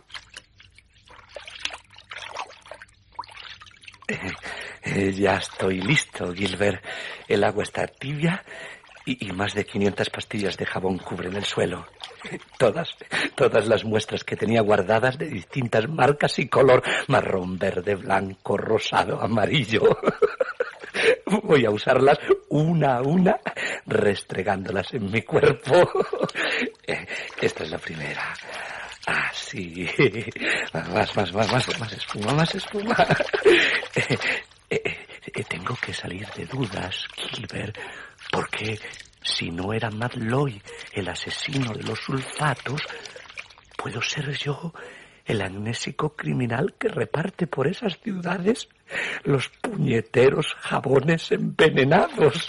Eh, eh, ya estoy listo, Gilbert. El agua está tibia y, y más de quinientas pastillas de jabón cubren el suelo. Todas, todas las muestras que tenía guardadas de distintas marcas y color. Marrón, verde, blanco, rosado, amarillo. Voy a usarlas una a una, restregándolas en mi cuerpo. Esta es la primera. Así. Más, más, más, más, más espuma, más espuma. Eh, eh, tengo que salir de dudas, Gilbert, porque si no era Matt Lloyd el asesino de los sulfatos, ¿puedo ser yo el amnésico criminal que reparte por esas ciudades los puñeteros jabones envenenados?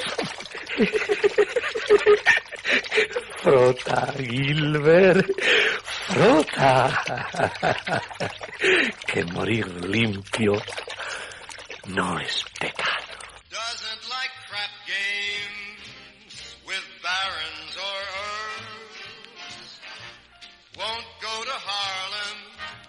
Frota, Gilbert, frota. Que morir limpio no es pecado. Doesn't like crap games with barons or earls. Won't go to Harlem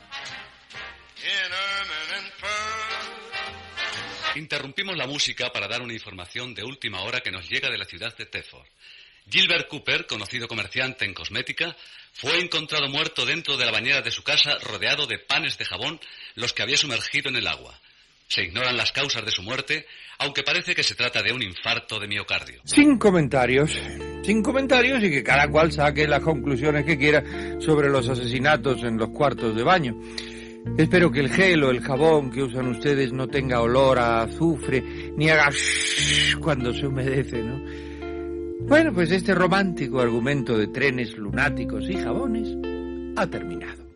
in ermine and pearls. Interrumpimos la música para dar una información de última hora que nos llega de la ciudad de Thetford. Gilbert Cooper, conocido comerciante en cosmética, fue encontrado muerto dentro de la bañera de su casa, rodeado de panes de jabón, los que había sumergido en el agua. Se ignoran las causas de su muerte, aunque parece que se trata de un infarto de miocardio. Sin comentarios, sin comentarios y que cada cual saque las conclusiones que quiera sobre los asesinatos en los cuartos de baño. Espero que el gel o el jabón que usan ustedes no tenga olor a azufre, ni haga shhh cuando se humedece, ¿no? Bueno, pues este romántico argumento de trenes lunáticos y jabones ha terminado.